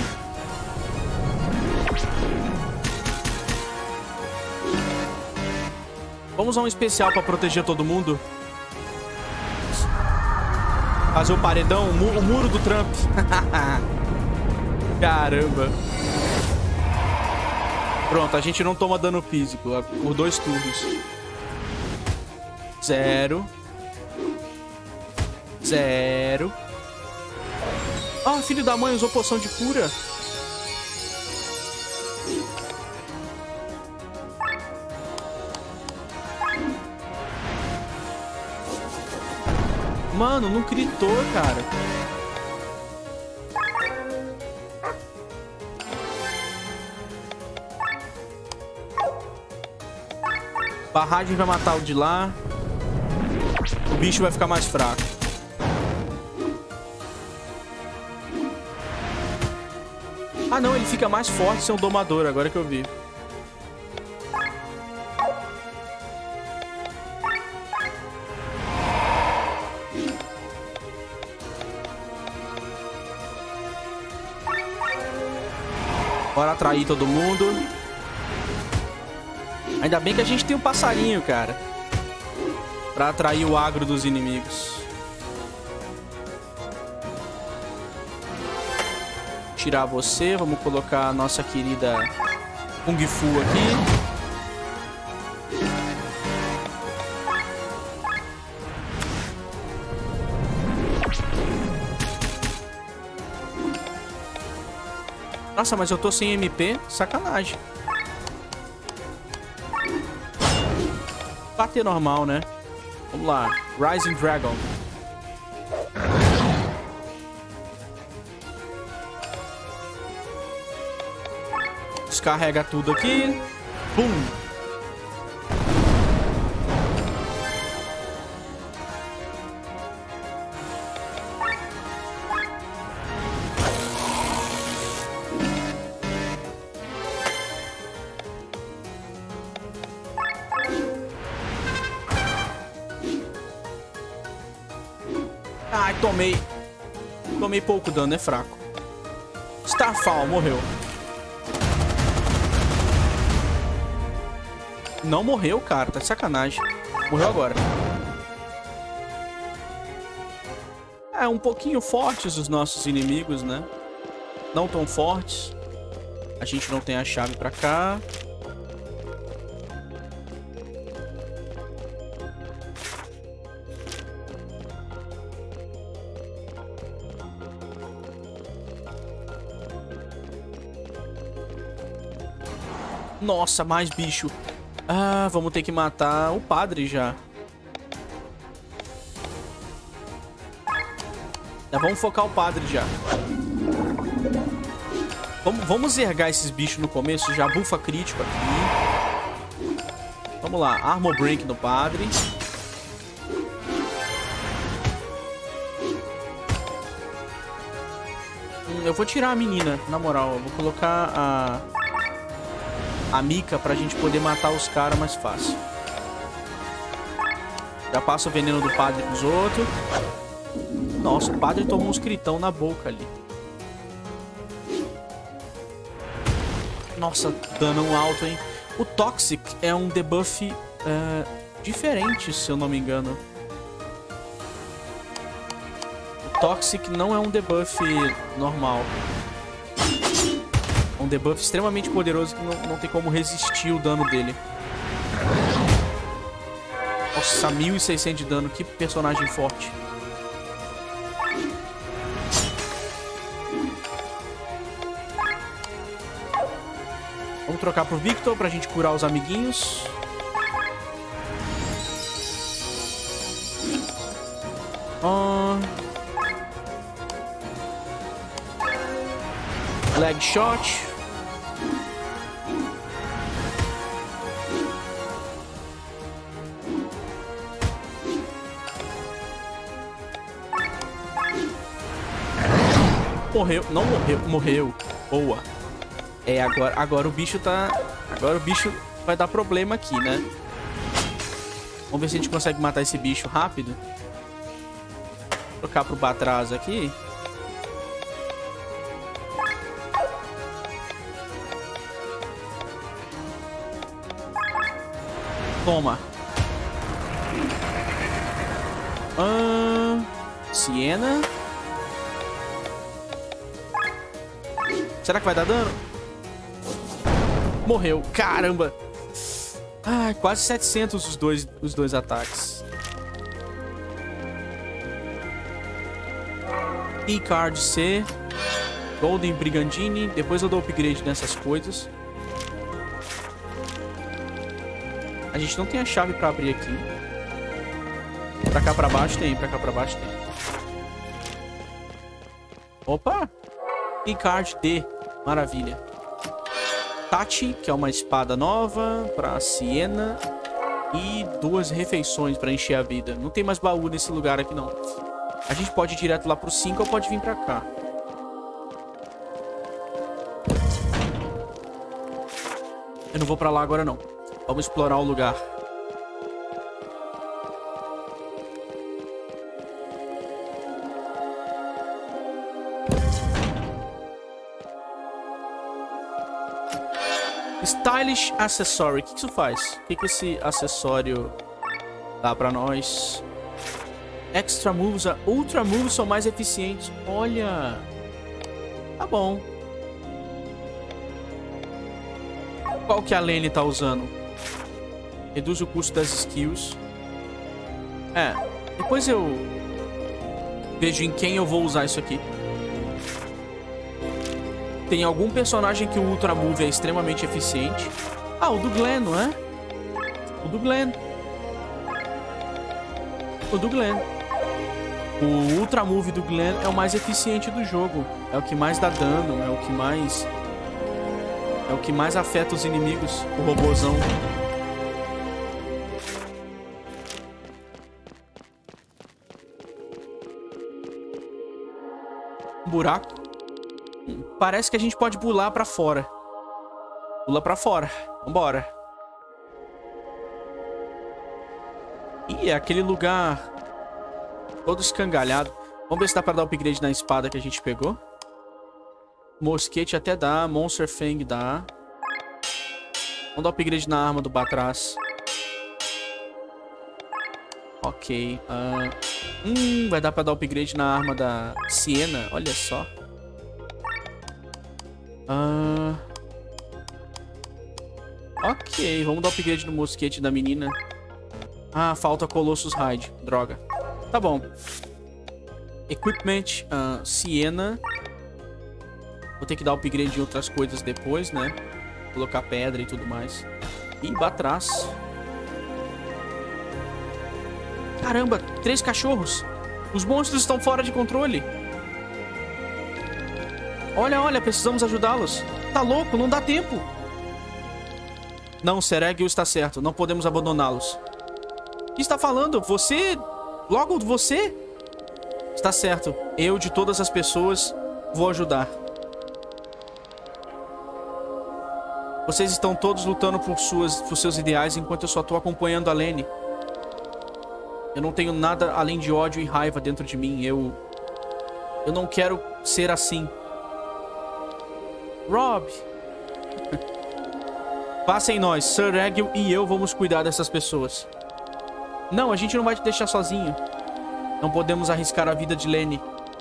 Vamos usar um especial pra proteger todo mundo. Fazer o paredão, o muro do Trump. Caramba. Pronto, a gente não toma dano físico por 2 turnos. 0. 0. Ah, filho da mãe usou poção de cura. Mano, não gritou, cara. Barragem vai matar o de lá. O bicho vai ficar mais fraco. Ah, não, ele fica mais forte sem um domador, agora que eu vi. Bora atrair todo mundo. Ainda bem que a gente tem um passarinho, cara. Pra atrair o agro dos inimigos. Tirar você. Vamos colocar a nossa querida Kung Fu aqui. Nossa, mas eu tô sem MP? Sacanagem. Bater normal, né? Vamos lá. Rising Dragon. Descarrega tudo aqui. Pum. Ai, tomei. Tomei pouco dano, é fraco. Starfall, morreu. Não morreu, cara. Tá de sacanagem. Morreu agora. É, um pouquinho fortes os nossos inimigos, né? Não tão fortes. A gente não tem a chave pra cá. Nossa, mais bicho. Ah, vamos ter que matar o padre já. Vamos focar o padre já. Vamos zergar esses bichos no começo. Já bufa crítico aqui. Vamos lá. Armor Break no padre. Eu vou tirar a menina, na moral. Eu vou colocar a Mika pra gente poder matar os caras mais fácil. Já passa o veneno do padre pros outros. Nossa, o padre tomou uns gritão na boca ali. Nossa, dano alto, hein? O Toxic é um debuff diferente, se eu não me engano. O Toxic não é um debuff normal. É um debuff extremamente poderoso que não tem como resistir o dano dele. Nossa, 1.600 de dano. Que personagem forte. Vamos trocar pro Victor pra gente curar os amiguinhos. Leg shot. Morreu. Não morreu. Morreu. Boa. É, agora o bicho tá... Agora o bicho vai dar problema aqui, né? Vamos ver se a gente consegue matar esse bicho rápido. Vou trocar pro Batraza aqui. Toma. Siena. Será que vai dar dano? Morreu. Caramba. Ai, quase 700 os dois ataques. E-Card C. Golden Brigandine. Depois eu dou upgrade nessas coisas. A gente não tem a chave pra abrir aqui. Pra cá pra baixo tem. Pra cá pra baixo tem. Opa! E-Card D. Maravilha. Tati, que é uma espada nova pra Siena. E 2 refeições pra encher a vida. Não tem mais baú nesse lugar aqui, não. A gente pode ir direto lá pro 5 ou pode vir pra cá. Eu não vou pra lá agora, não. Vamos explorar o lugar. Stylish Accessory. O que isso faz? O que esse acessório dá pra nós? Extra Moves. Ultra Moves são mais eficientes. Olha. Tá bom. Qual que a Lane tá usando? Reduz o custo das skills. É. Depois eu vejo em quem eu vou usar isso aqui. Tem algum personagem que o Ultra Move é extremamente eficiente. Ah, o do Glenn, não é? O do Glenn. O do Glenn. O Ultra Move do Glenn é o mais eficiente do jogo. É o que mais dá dano. É o que mais... É o que mais afeta os inimigos. O robozão. Um buraco. Parece que a gente pode pular pra fora. Pula pra fora. Vambora. Ih, é aquele lugar todo escangalhado. Vamos ver se dá pra dar upgrade na espada que a gente pegou. Mosquete até dá. Monster Fang dá. Vamos dar upgrade na arma do Batrash. Ok. Vai dar pra dar upgrade na arma da Siena. Olha só. Ok, vamos dar upgrade no mosquete da menina. Ah, falta Colossus Hide. Droga. Tá bom. Equipment, Siena. Vou ter que dar upgrade em outras coisas depois, né? Colocar pedra e tudo mais. E Batrash. Caramba, 3 cachorros. Os monstros estão fora de controle. Olha, olha, precisamos ajudá-los. Tá louco, não dá tempo. Não, Seregil está certo. Não podemos abandoná-los. O que está falando? Você? Logo você? Está certo. Eu, de todas as pessoas, vou ajudar. Vocês estão todos lutando por seus ideais, enquanto eu só estou acompanhando a Lene. Eu não tenho nada além de ódio e raiva dentro de mim. Eu não quero ser assim. Rob. Passem nós. Seregil e eu vamos cuidar dessas pessoas. Não, a gente não vai te deixar sozinho. Não podemos arriscar a vida de Lene.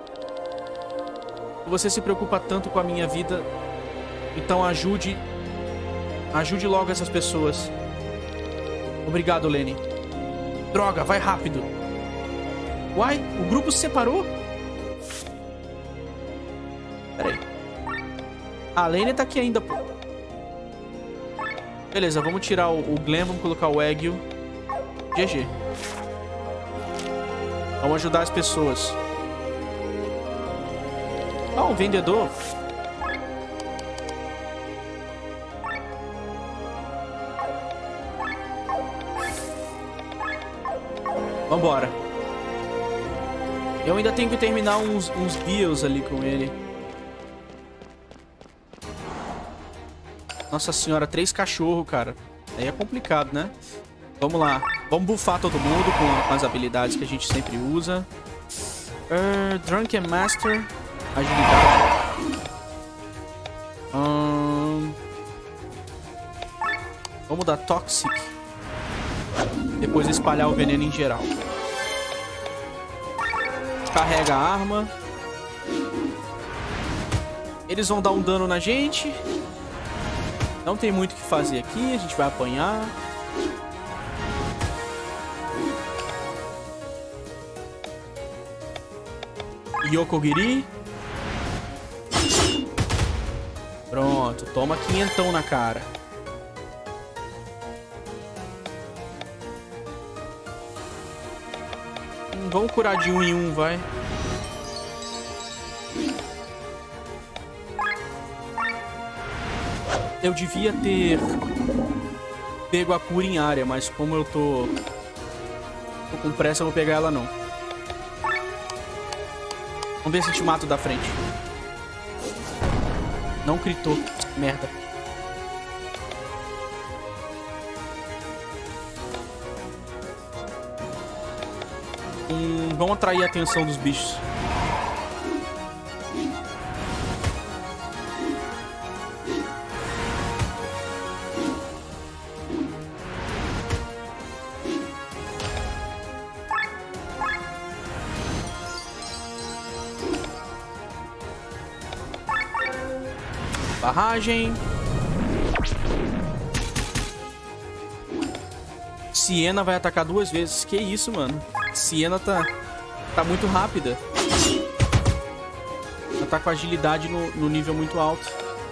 Se você se preocupa tanto com a minha vida, então ajude logo essas pessoas. Obrigado, Lene. Droga, vai rápido. Uai, o grupo se separou? Pera aí. A Lene tá aqui ainda, pô. Beleza, vamos tirar o Glenn, vamos colocar o Egil. GG. Vamos ajudar as pessoas. Ah, um vendedor. Vambora. Eu ainda tenho que terminar uns deals ali com ele. Nossa senhora, 3 cachorros, cara. Aí é complicado, né? Vamos lá. Vamos buffar todo mundo com as habilidades que a gente sempre usa. Drunken Master. Agilidade. Vamos dar Toxic. Depois espalhar o veneno em geral. Carrega a arma. Eles vão dar um dano na gente. Não tem muito o que fazer aqui. A gente vai apanhar. Yokogiri. Pronto. Toma 500 na cara. Vamos curar de 1 em 1, vai. Eu devia ter pego a cura em área, mas como eu tô com pressa, eu vou pegar ela não. Vamos ver se te mato da frente. Não gritou. Merda. Vamos atrair a atenção dos bichos. Barragem. Siena vai atacar 2 vezes. Que isso, mano? Siena tá muito rápida. Ela tá com agilidade no nível muito alto.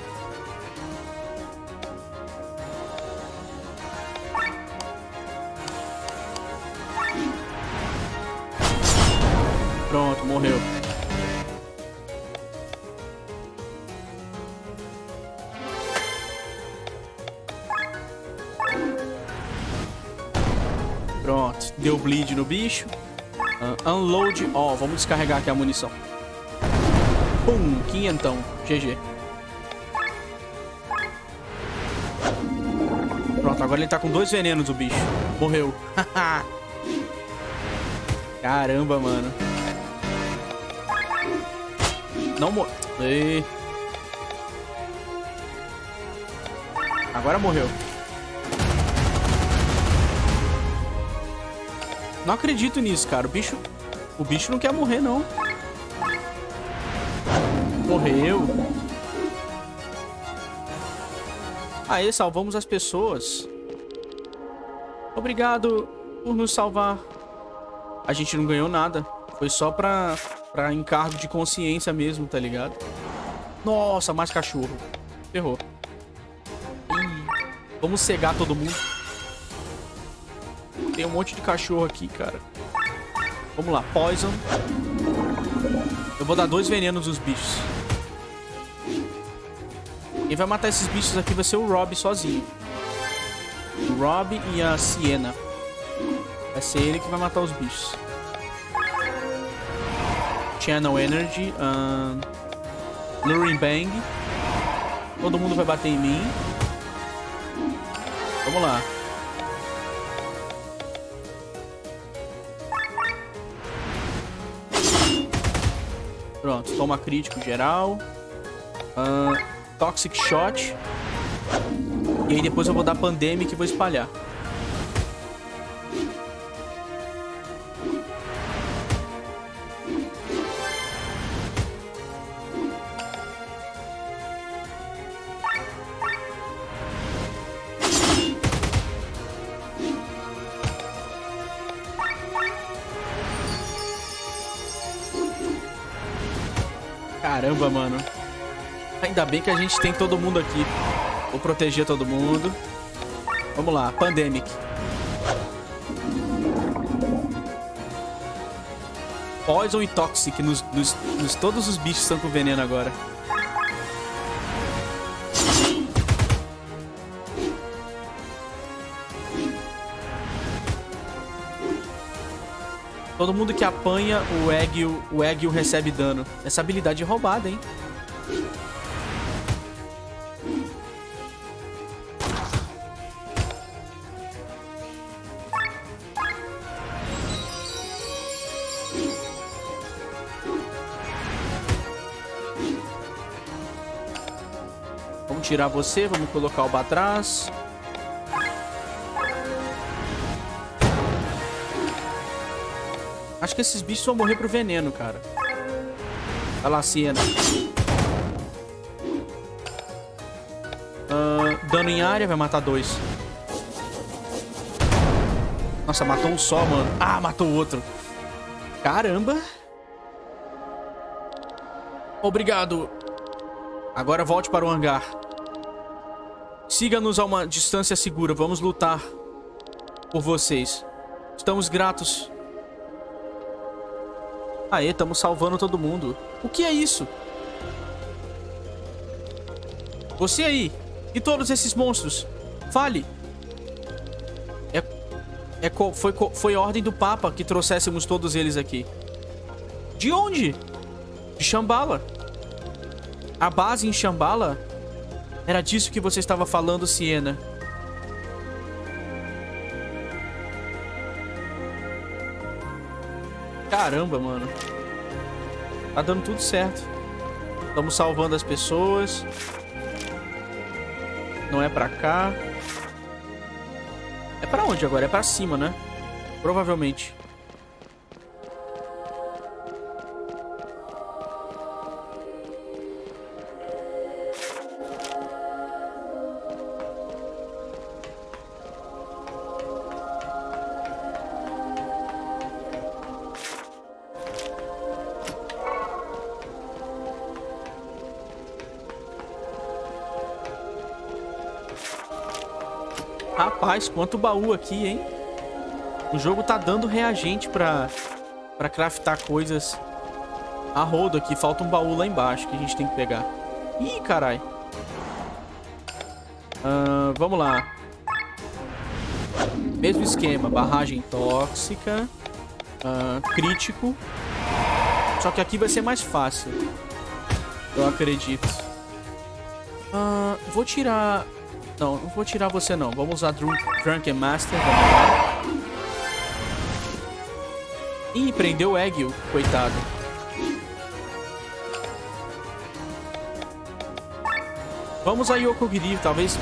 Pronto, morreu. Pronto, deu bleed no bicho. Unload. Ó, vamos descarregar aqui a munição. Pum, 500. GG. Pronto, agora ele tá com 2 venenos, o bicho. Morreu. Caramba, mano. Não morreu. Agora morreu. Não acredito nisso, cara. O bicho não quer morrer, não. Morreu. Aê, salvamos as pessoas. Obrigado por nos salvar. A gente não ganhou nada. Foi só pra encargo de consciência mesmo, tá ligado? Nossa, mais cachorro. Ferrou. Vamos cegar todo mundo. Tem um monte de cachorro aqui, cara. Vamos lá, poison. Eu vou dar 2 venenos nos bichos. Quem vai matar esses bichos aqui vai ser o Rob sozinho. O Rob e a Sienna. Vai ser ele que vai matar os bichos. Channel Energy. Luring Bang. Todo mundo vai bater em mim. Vamos lá. Pronto, toma crítico geral. Toxic Shot. E aí depois eu vou dar Pandemic e vou espalhar. Caramba, mano. Ainda bem que a gente tem todo mundo aqui. Vou proteger todo mundo. Vamos lá, Pandemic. Poison e Toxic todos os bichos estão com veneno agora. Todo mundo que apanha o Egg recebe dano. Essa habilidade é roubada, hein? Vamos tirar você, vamos colocar o Batraz. Acho que esses bichos vão morrer pro veneno, cara. Olha lá, Sienna. Dano em área, vai matar 2. Nossa, matou um só, mano. Ah, matou o outro. Caramba. Obrigado. Agora volte para o hangar. Siga-nos a uma distância segura. Vamos lutar por vocês. Estamos gratos. Aê, estamos salvando todo mundo. O que é isso? Você aí. E todos esses monstros. Fale. Foi ordem do Papa que trouxéssemos todos eles aqui. De onde? De Shambhala. A base em Shambhala? Era disso que você estava falando, Sienna. Caramba, mano. Tá dando tudo certo. Estamos salvando as pessoas. Não é pra cá. É pra onde agora? É pra cima, né? Provavelmente. Rapaz, quanto baú aqui, hein? O jogo tá dando reagente pra craftar coisas a rodo aqui. Falta um baú lá embaixo que a gente tem que pegar. Ih, carai. Vamos lá. Mesmo esquema. Barragem tóxica. Crítico. Só que aqui vai ser mais fácil. Eu acredito. Vou tirar... Não vou tirar você não. Vamos usar Drunken Master. Vamos lá. Ih, prendeu o Egg, coitado. Vamos a Yokogiri, talvez.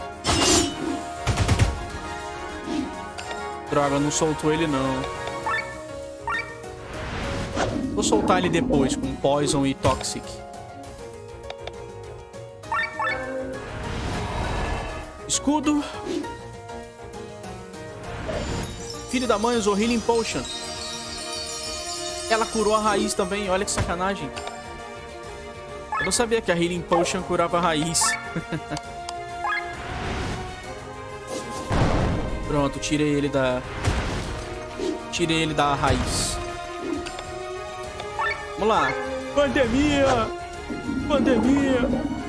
Droga, não soltou ele não. Vou soltar ele depois com Poison e Toxic. Escudo. Filho da mãe usou Healing Potion. Ela curou a raiz também, olha que sacanagem. Eu não sabia que a Healing Potion curava a raiz. Pronto, tirei ele da raiz. Vamos lá. Pandemia! Pandemia!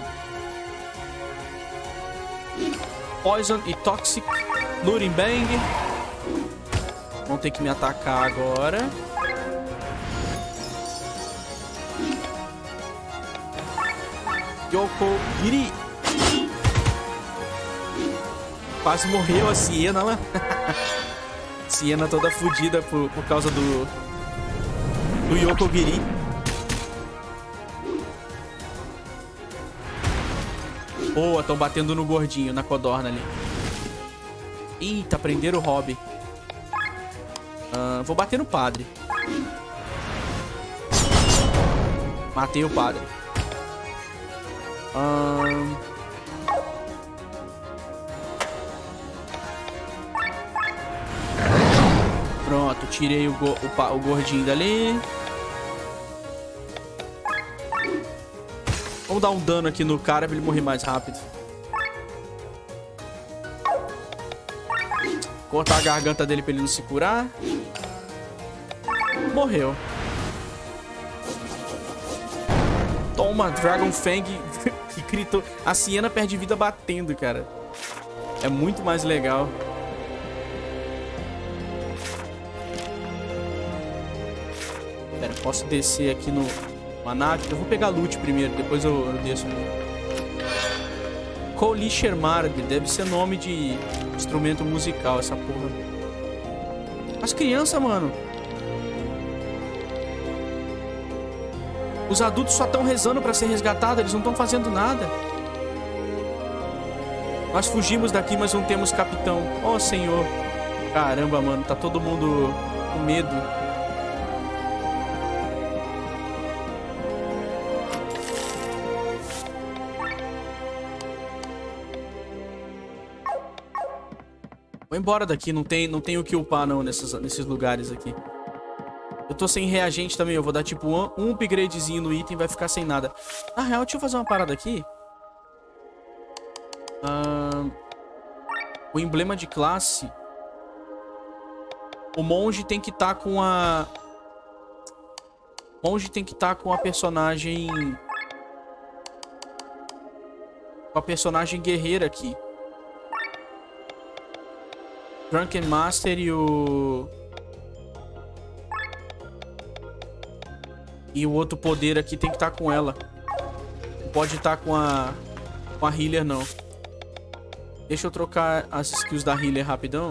Poison e Toxic. Luring Bang. Vão ter que me atacar agora. Yokogiri. Quase morreu a Siena lá. Siena toda fodida por causa do Yokogiri. Boa, estão batendo no gordinho, na codorna ali. Eita, prenderam o Hobby. Vou bater no padre. Matei o padre. Pronto, tirei o gordinho dali. Vamos dar um dano aqui no cara pra ele morrer mais rápido. Cortar a garganta dele pra ele não se curar. Morreu. Toma, Dragon Fang. Que gritou. A Siena perde vida batendo, cara. É muito mais legal. Pera, posso descer aqui no nave? Eu vou pegar loot primeiro, depois eu desço. Kolishermarg, deve ser nome de instrumento musical, essa porra. As crianças, mano. Os adultos só estão rezando pra ser resgatados, eles não estão fazendo nada. Nós fugimos daqui, mas não temos capitão. Oh, senhor. Caramba, mano, tá todo mundo com medo. Vou embora daqui, não tem o que upar não nesses lugares aqui. Eu tô sem reagente também, eu vou dar tipo um upgradezinho no item e vai ficar sem nada. Na real, deixa eu fazer uma parada aqui. O emblema de classe. O monge tem que estar com a... O monge tem que estar com a personagem... Com a personagem guerreira aqui. Drunken Master e o... E o outro poder aqui tem que estar com ela. Não pode estar com a healer, não. Deixa eu trocar as skills da healer rapidão.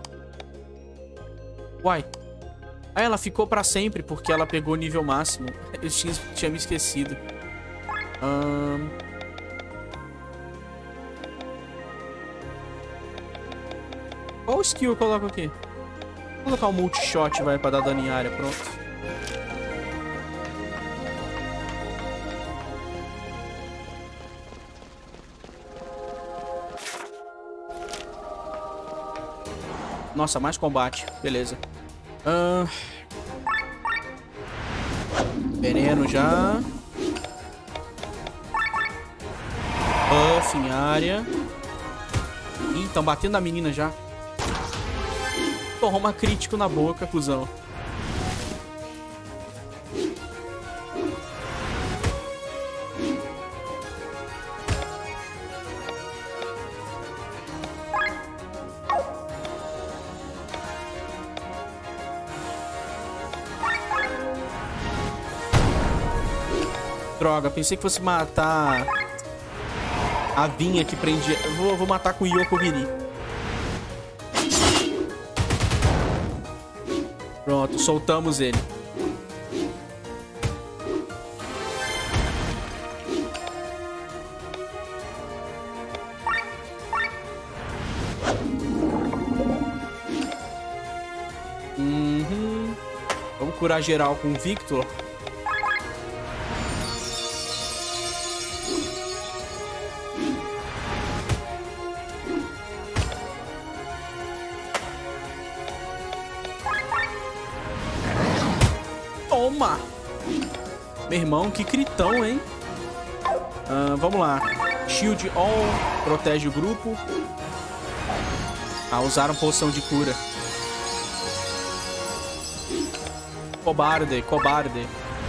Uai. Ah, ela ficou pra sempre porque ela pegou o nível máximo. Eu tinha me esquecido. Qual skill eu coloco aqui? Vou colocar o multi-shot, vai, pra dar dano em área. Pronto. Nossa, mais combate. Beleza. Veneno já. Buff em área. Ih, estão batendo na menina já. Toma crítico na boca, cuzão. Droga, pensei que fosse matar a vinha que prendia. Eu vou matar com o Yokogiri. Pronto, soltamos ele. Uhum. Vamos curar geral com o Victor. Toma! Meu irmão, que critão, hein? Vamos lá. Shield All. Protege o grupo. Ah, usaram poção de cura. Cobarde, cobarde.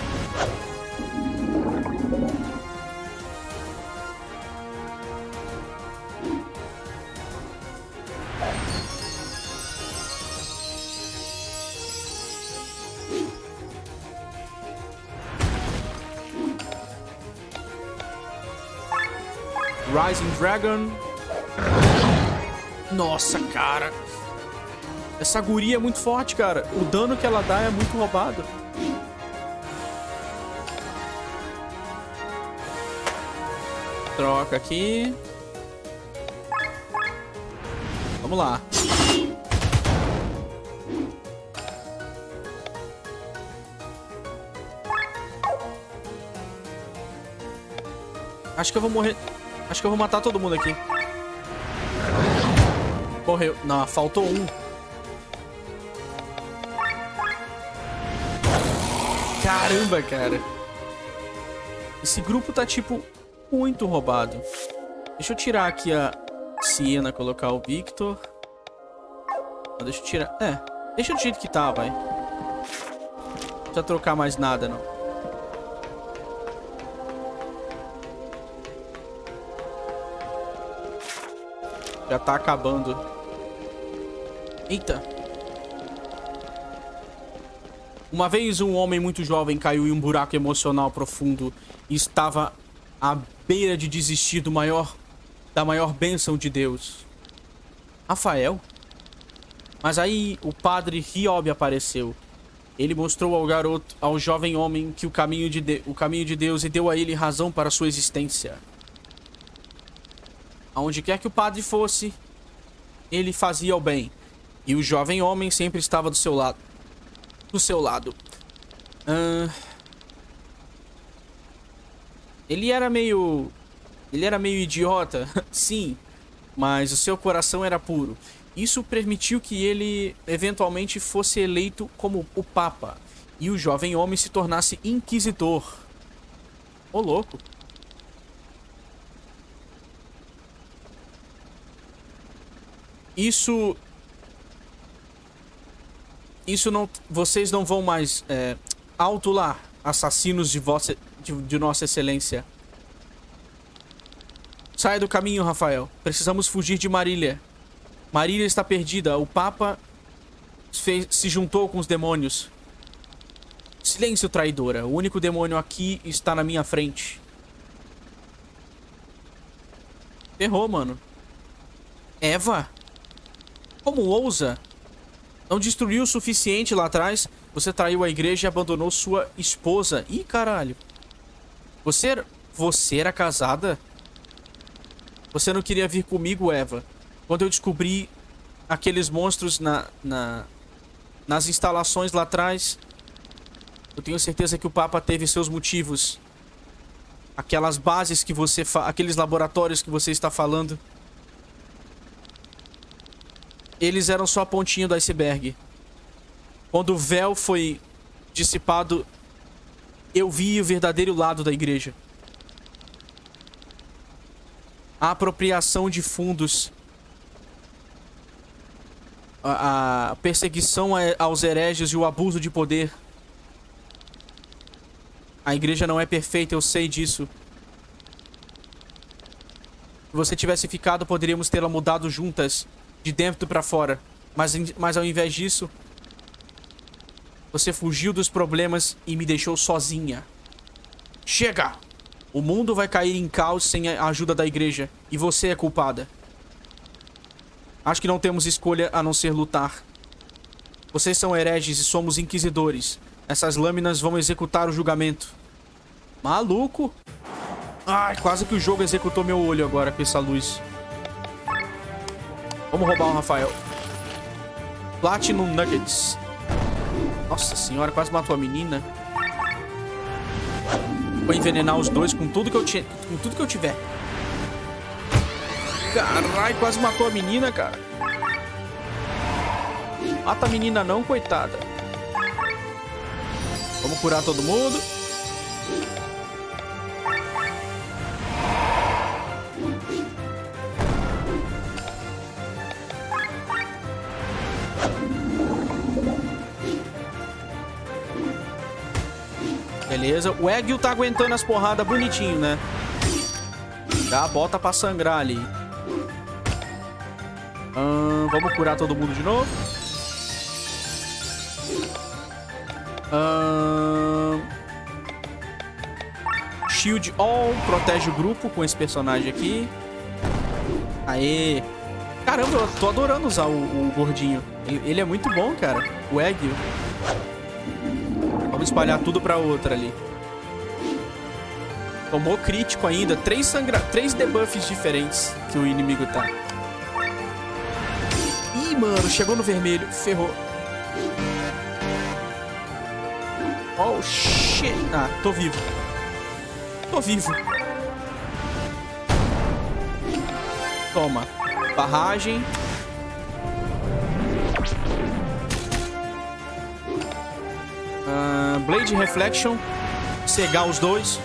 Rising Dragon. Nossa, cara. Essa guria é muito forte, cara. O dano que ela dá é muito roubado. Troca aqui. Vamos lá. Acho que eu vou morrer. Acho que eu vou matar todo mundo aqui. Morreu. Não, faltou um. Caramba, cara. Esse grupo tá, tipo, muito roubado. Deixa eu tirar aqui a Siena, colocar o Victor. Não, deixa eu tirar... deixa do jeito que tá, vai. Não precisa trocar mais nada, não. Já tá acabando. Eita. Uma vez um homem muito jovem caiu em um buraco emocional profundo e estava à beira de desistir da maior bênção de Deus. Rafael? Mas aí o padre Hiob apareceu. Ele mostrou ao jovem homem que o caminho de Deus e deu a ele razão para sua existência. Aonde quer que o padre fosse, ele fazia o bem. E o jovem homem sempre estava do seu lado. Ele era meio idiota, sim. Mas o seu coração era puro. Isso permitiu que ele eventualmente fosse eleito como o Papa. E o jovem homem se tornasse inquisidor. Ô, louco. Isso não... Vocês não vão mais... alto lá, assassinos de Nossa Excelência. Saia do caminho, Rafael. Precisamos fugir de Marília. Marília está perdida. O Papa se juntou com os demônios. Silêncio, traidora. O único demônio aqui está na minha frente. Ferrou, mano. Eva? Como ousa? Não destruiu o suficiente lá atrás? Você traiu a igreja e abandonou sua esposa. Ih, caralho. Você era casada? Você não queria vir comigo, Eva? Quando eu descobri aqueles monstros nas instalações lá atrás, eu tenho certeza que o Papa teve seus motivos. Aquelas bases que você... Aqueles laboratórios que você está falando... Eles eram só a pontinha do iceberg. Quando o véu foi dissipado, eu vi o verdadeiro lado da igreja. A apropriação de fundos. A perseguição aos hereges e o abuso de poder. A igreja não é perfeita, eu sei disso. Se você tivesse ficado, poderíamos tê-la mudado juntas. De dentro pra fora. Mas ao invés disso, você fugiu dos problemas e me deixou sozinha. Chega! O mundo vai cair em caos sem a ajuda da igreja. E você é culpada. Acho que não temos escolha a não ser lutar. Vocês são hereges e somos inquisidores. Essas lâminas vão executar o julgamento. Maluco! Ai, quase que o jogo executou meu olho agora com essa luz. Vamos roubar o Rafael. Platinum Nuggets. Nossa senhora, quase matou a menina. Vou envenenar os dois com tudo que eu tiver. Caralho, quase matou a menina, cara. Mata a menina não, coitada. Vamos curar todo mundo. Beleza, o Egil tá aguentando as porradas bonitinho, né? Já bota pra sangrar ali. Vamos curar todo mundo de novo. Shield All protege o grupo com esse personagem aqui. Aê. Caramba, eu tô adorando usar o gordinho. Ele é muito bom, cara. O Egil. Vamos espalhar tudo pra outra ali. Tomou crítico ainda. 3 debuffs diferentes que o inimigo tá. Ih, mano, chegou no vermelho. Ferrou. Oh, shit. Ah, tô vivo. Tô vivo. Toma. Barragem. Blade Reflection. Cegar os dois.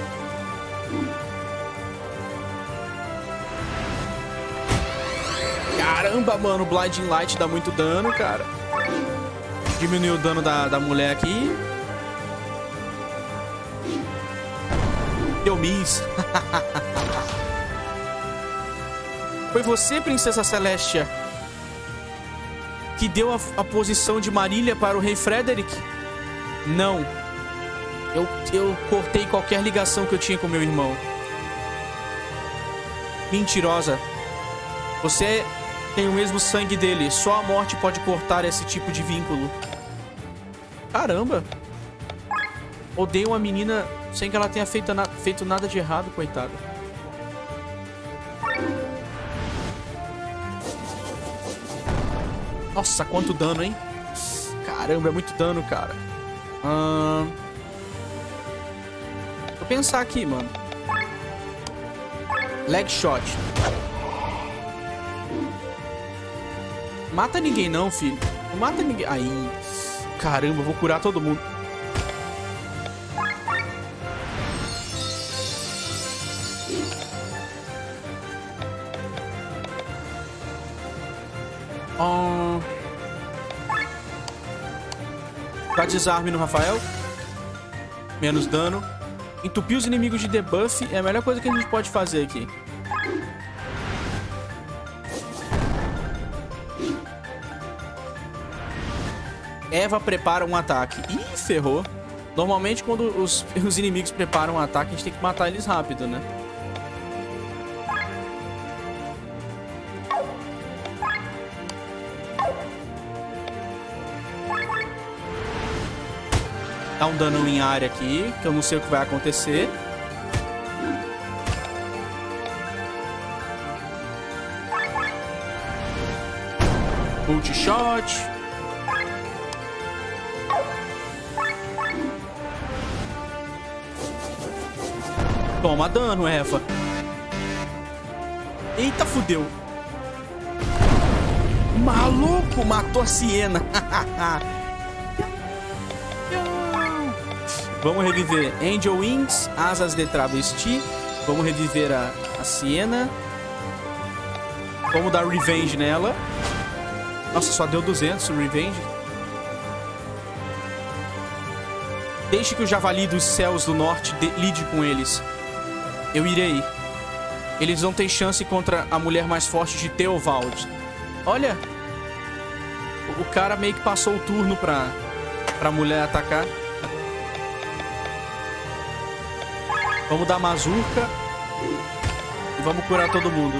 Caramba, mano. Blinding Light dá muito dano, cara. Diminuiu o dano da mulher aqui. Deu miss. Foi você, Princesa Celestia, que deu a posição de Marília para o Rei Frederick? Não. Eu cortei qualquer ligação que eu tinha com meu irmão. Mentirosa. Você tem o mesmo sangue dele. Só a morte pode cortar esse tipo de vínculo. Caramba. Odeio uma menina sem que ela tenha feito nada de errado, coitada. Nossa, quanto dano, hein? Caramba, é muito dano, cara. Vou pensar aqui, mano. Leg shot. Mata ninguém não, filho. Não mata ninguém. Aí. Caramba, eu vou curar todo mundo. Dá desarme no Rafael. Menos dano. Entupir os inimigos de debuff é a melhor coisa que a gente pode fazer aqui. Eva prepara um ataque. Ih, ferrou. Normalmente quando os inimigos preparam um ataque, a gente tem que matar eles rápido, né? Dá um dano em área aqui, que eu não sei o que vai acontecer. Multi-shot. Toma dano, Eva. Eita, fudeu. Maluco, matou a Siena. Vamos reviver Angel Wings, Asas de Travesti. Vamos reviver a Siena. Vamos dar Revenge nela. Nossa, só deu 200 o Revenge. Deixe que o Javali dos Céus do Norte lide com eles. Eu irei. Eles não têm chance contra a mulher mais forte de Theovald. Olha. O cara meio que passou o turno pra mulher atacar. Vamos dar mazurca. E vamos curar todo mundo.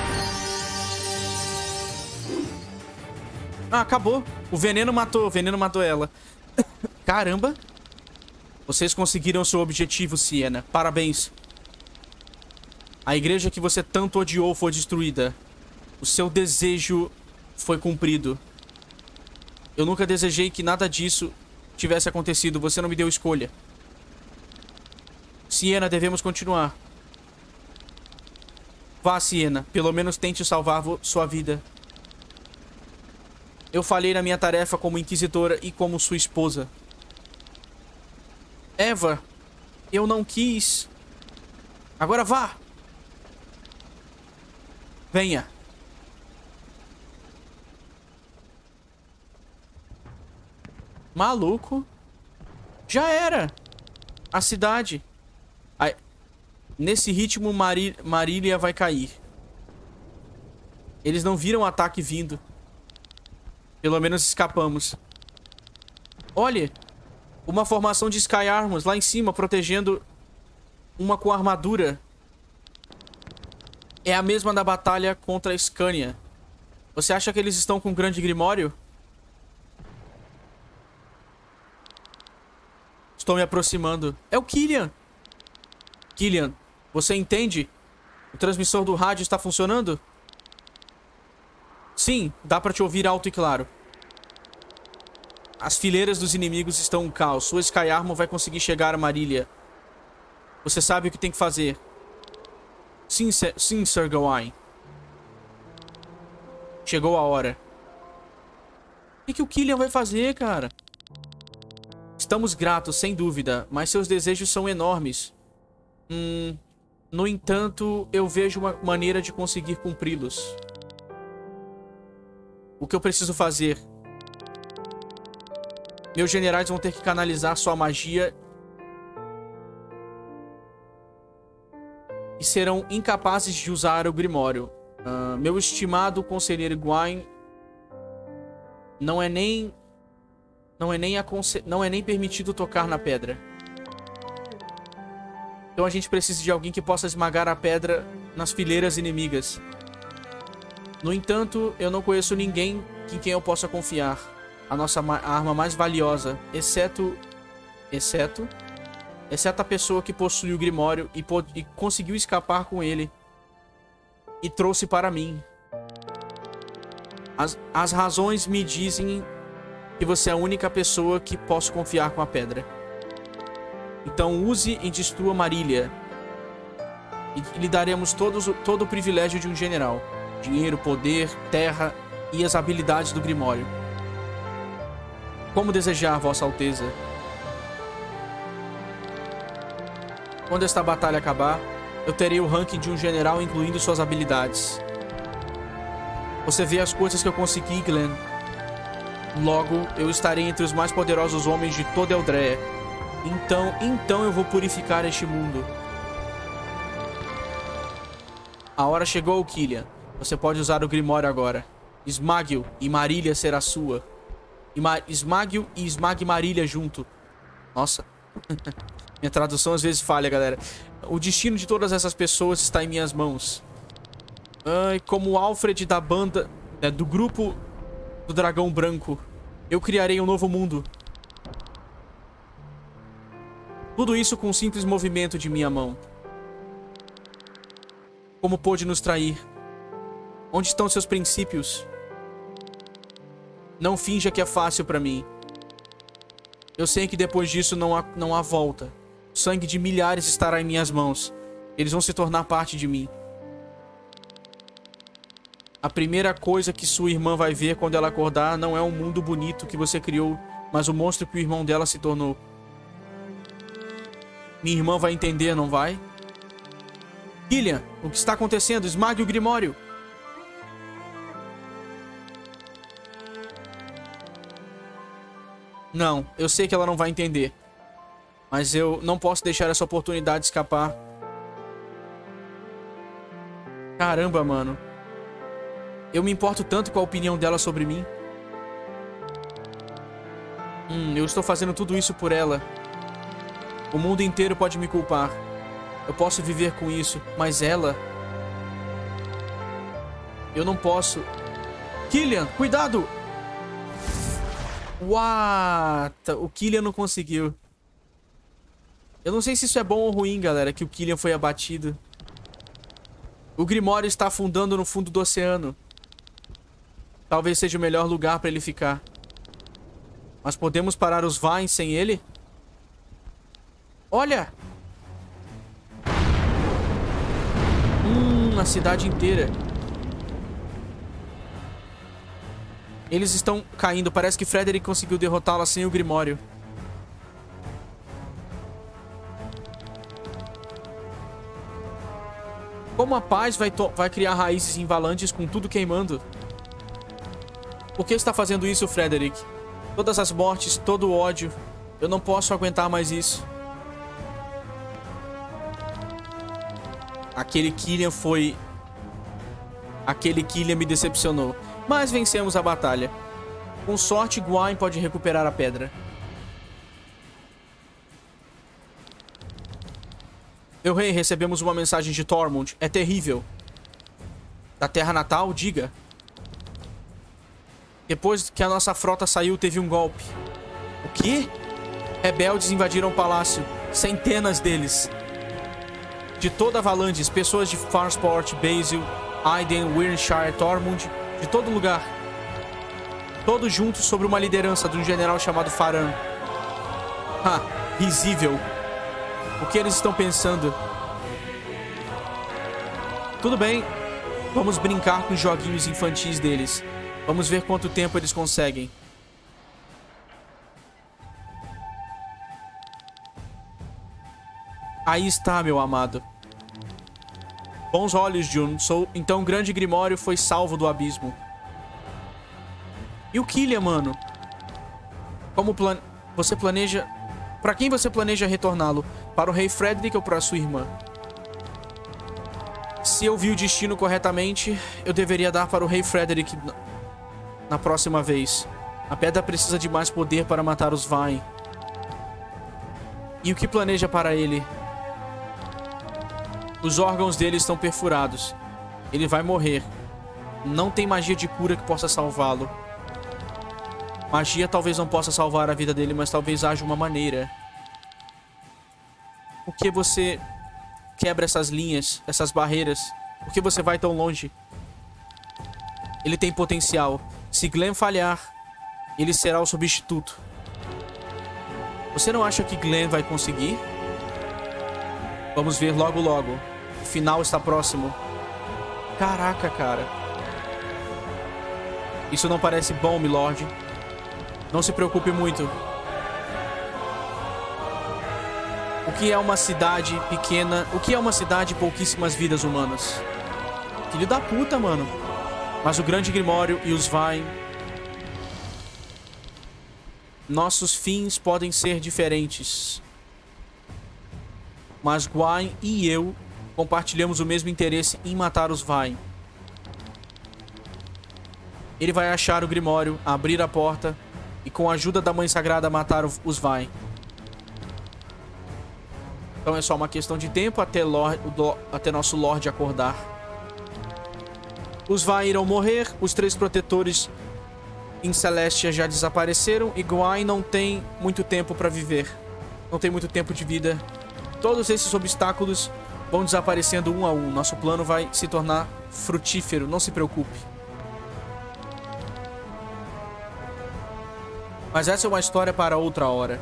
Ah, acabou. O veneno matou ela. Caramba. Vocês conseguiram seu objetivo, Siena. Parabéns. A igreja que você tanto odiou foi destruída. O seu desejo foi cumprido. Eu nunca desejei que nada disso tivesse acontecido. Você não me deu escolha. Siena, devemos continuar. Vá, Siena. Pelo menos tente salvar sua vida. Eu falhei na minha tarefa como inquisidora e como sua esposa. Eva, eu não quis. Agora vá. Venha. Maluco. Já era. A cidade. Aí, nesse ritmo, Marília vai cair. Eles não viram o ataque vindo. Pelo menos escapamos. Olha. Uma formação de Sky Armors lá em cima, protegendo uma com armadura. É a mesma da batalha contra a Scania. Você acha que eles estão com um grande grimório? Estou me aproximando. É o Killian. Killian, você entende? O transmissor do rádio está funcionando? Sim, dá pra te ouvir alto e claro. As fileiras dos inimigos estão um caos. Sua Sky Armor vai conseguir chegar a Marília. Você sabe o que tem que fazer. Sim, Sir Gawain. Chegou a hora. O que o Killian vai fazer, cara? Estamos gratos, sem dúvida, mas seus desejos são enormes. No entanto, eu vejo uma maneira de conseguir cumpri-los. O que eu preciso fazer? Meus generais vão ter que canalizar sua magia e serão incapazes de usar o Grimório. Meu estimado conselheiro Gawain, não é nem permitido tocar na pedra. Então a gente precisa de alguém que possa esmagar a pedra nas fileiras inimigas. No entanto, eu não conheço ninguém em quem eu possa confiar. A nossa arma mais valiosa, exceto a pessoa que possui o Grimório e conseguiu escapar com ele e trouxe para mim. As razões me dizem que você é a única pessoa que posso confiar com a pedra. Então use e destrua Marília. E lhe daremos todo o privilégio de um general. Dinheiro, poder, terra e as habilidades do Grimório. Como desejar, Vossa Alteza. Quando esta batalha acabar, eu terei o ranking de um general, incluindo suas habilidades. Você vê as coisas que eu consegui, Glenn. Logo, eu estarei entre os mais poderosos homens de toda Eldrea. Então eu vou purificar este mundo. A hora chegou, Killian. Você pode usar o Grimório agora. Esmague-o e Marília será sua. Esmague-o e esmague Marília junto. Nossa. Minha tradução às vezes falha, galera. O destino de todas essas pessoas está em minhas mãos. Como Alfred da banda... do grupo do Dragão Branco. Eu criarei um novo mundo. Tudo isso com um simples movimento de minha mão. Como pôde nos trair? Onde estão seus princípios? Não finja que é fácil pra mim. Eu sei que depois disso não há volta. O sangue de milhares estará em minhas mãos. Eles vão se tornar parte de mim. A primeira coisa que sua irmã vai ver quando ela acordar não é um mundo bonito que você criou, mas o monstro que o irmão dela se tornou. Minha irmã vai entender, não vai? Killian, o que está acontecendo? Esmague o Grimório! Não, eu sei que ela não vai entender. Mas eu não posso deixar essa oportunidade escapar. Caramba, mano. Eu me importo tanto com a opinião dela sobre mim. Eu estou fazendo tudo isso por ela. O mundo inteiro pode me culpar. Eu posso viver com isso, mas ela... Eu não posso. Killian, cuidado! What? O Killian não conseguiu. Eu não sei se isso é bom ou ruim, galera, que o Killian foi abatido. O Grimório está afundando no fundo do oceano. Talvez seja o melhor lugar para ele ficar. Mas podemos parar os Vines sem ele? Olha! A cidade inteira. Eles estão caindo. Parece que Frederick conseguiu derrotá-la sem o Grimório. Como a paz vai criar raízes em Valantis com tudo queimando? Por que está fazendo isso, Frederick? Todas as mortes, todo o ódio. Eu não posso aguentar mais isso. Aquele Killian me decepcionou. Mas vencemos a batalha. Com sorte, Gwain pode recuperar a pedra. Meu rei, recebemos uma mensagem de Tormund. É terrível. Da terra natal, diga. Depois que a nossa frota saiu, teve um golpe. O quê? Rebeldes invadiram o palácio. Centenas deles. De toda a Valantis, pessoas de Farsport, Basil, Aiden, Wyrnshire, Tormund, de todo lugar. Todos juntos sob uma liderança de um general chamado Faran. Risível. O que eles estão pensando? Tudo bem. Vamos brincar com os joguinhos infantis deles. Vamos ver quanto tempo eles conseguem. Aí está, meu amado. Bons olhos, June. Então o grande Grimório foi salvo do abismo. E o Killian, mano? Você planeja... Pra quem você planeja retorná-lo? Para o rei Frederick ou para sua irmã? Se eu vi o destino corretamente, eu deveria dar para o rei Frederick na próxima vez. A pedra precisa de mais poder para matar os Vine. E o que planeja para ele? Os órgãos dele estão perfurados. Ele vai morrer. Não tem magia de cura que possa salvá-lo. Magia talvez não possa salvar a vida dele, mas talvez haja uma maneira. Por que você quebra essas linhas, essas barreiras? Por que você vai tão longe? Ele tem potencial. Se Glenn falhar, ele será o substituto. Você não acha que Glenn vai conseguir? Vamos ver logo logo. O final está próximo. Caraca, cara. Isso não parece bom, milord. Não se preocupe muito. O que é uma cidade pequena? O que é uma cidade e pouquíssimas vidas humanas? Filho da puta, mano. Mas o grande Grimório e os Vine... Nossos fins podem ser diferentes. Mas Gwain e eu compartilhamos o mesmo interesse em matar os Vine. Ele vai achar o Grimório, abrir a porta e com a ajuda da Mãe Sagrada matar os Vine. Então é só uma questão de tempo até nosso Lorde acordar. Os Vine irão morrer, os 3 protetores em Celestia já desapareceram e Gwain não tem muito tempo para viver. Não tem muito tempo de vida. Todos esses obstáculos vão desaparecendo um a um. Nosso plano vai se tornar frutífero, não se preocupe. Mas essa é uma história para outra hora.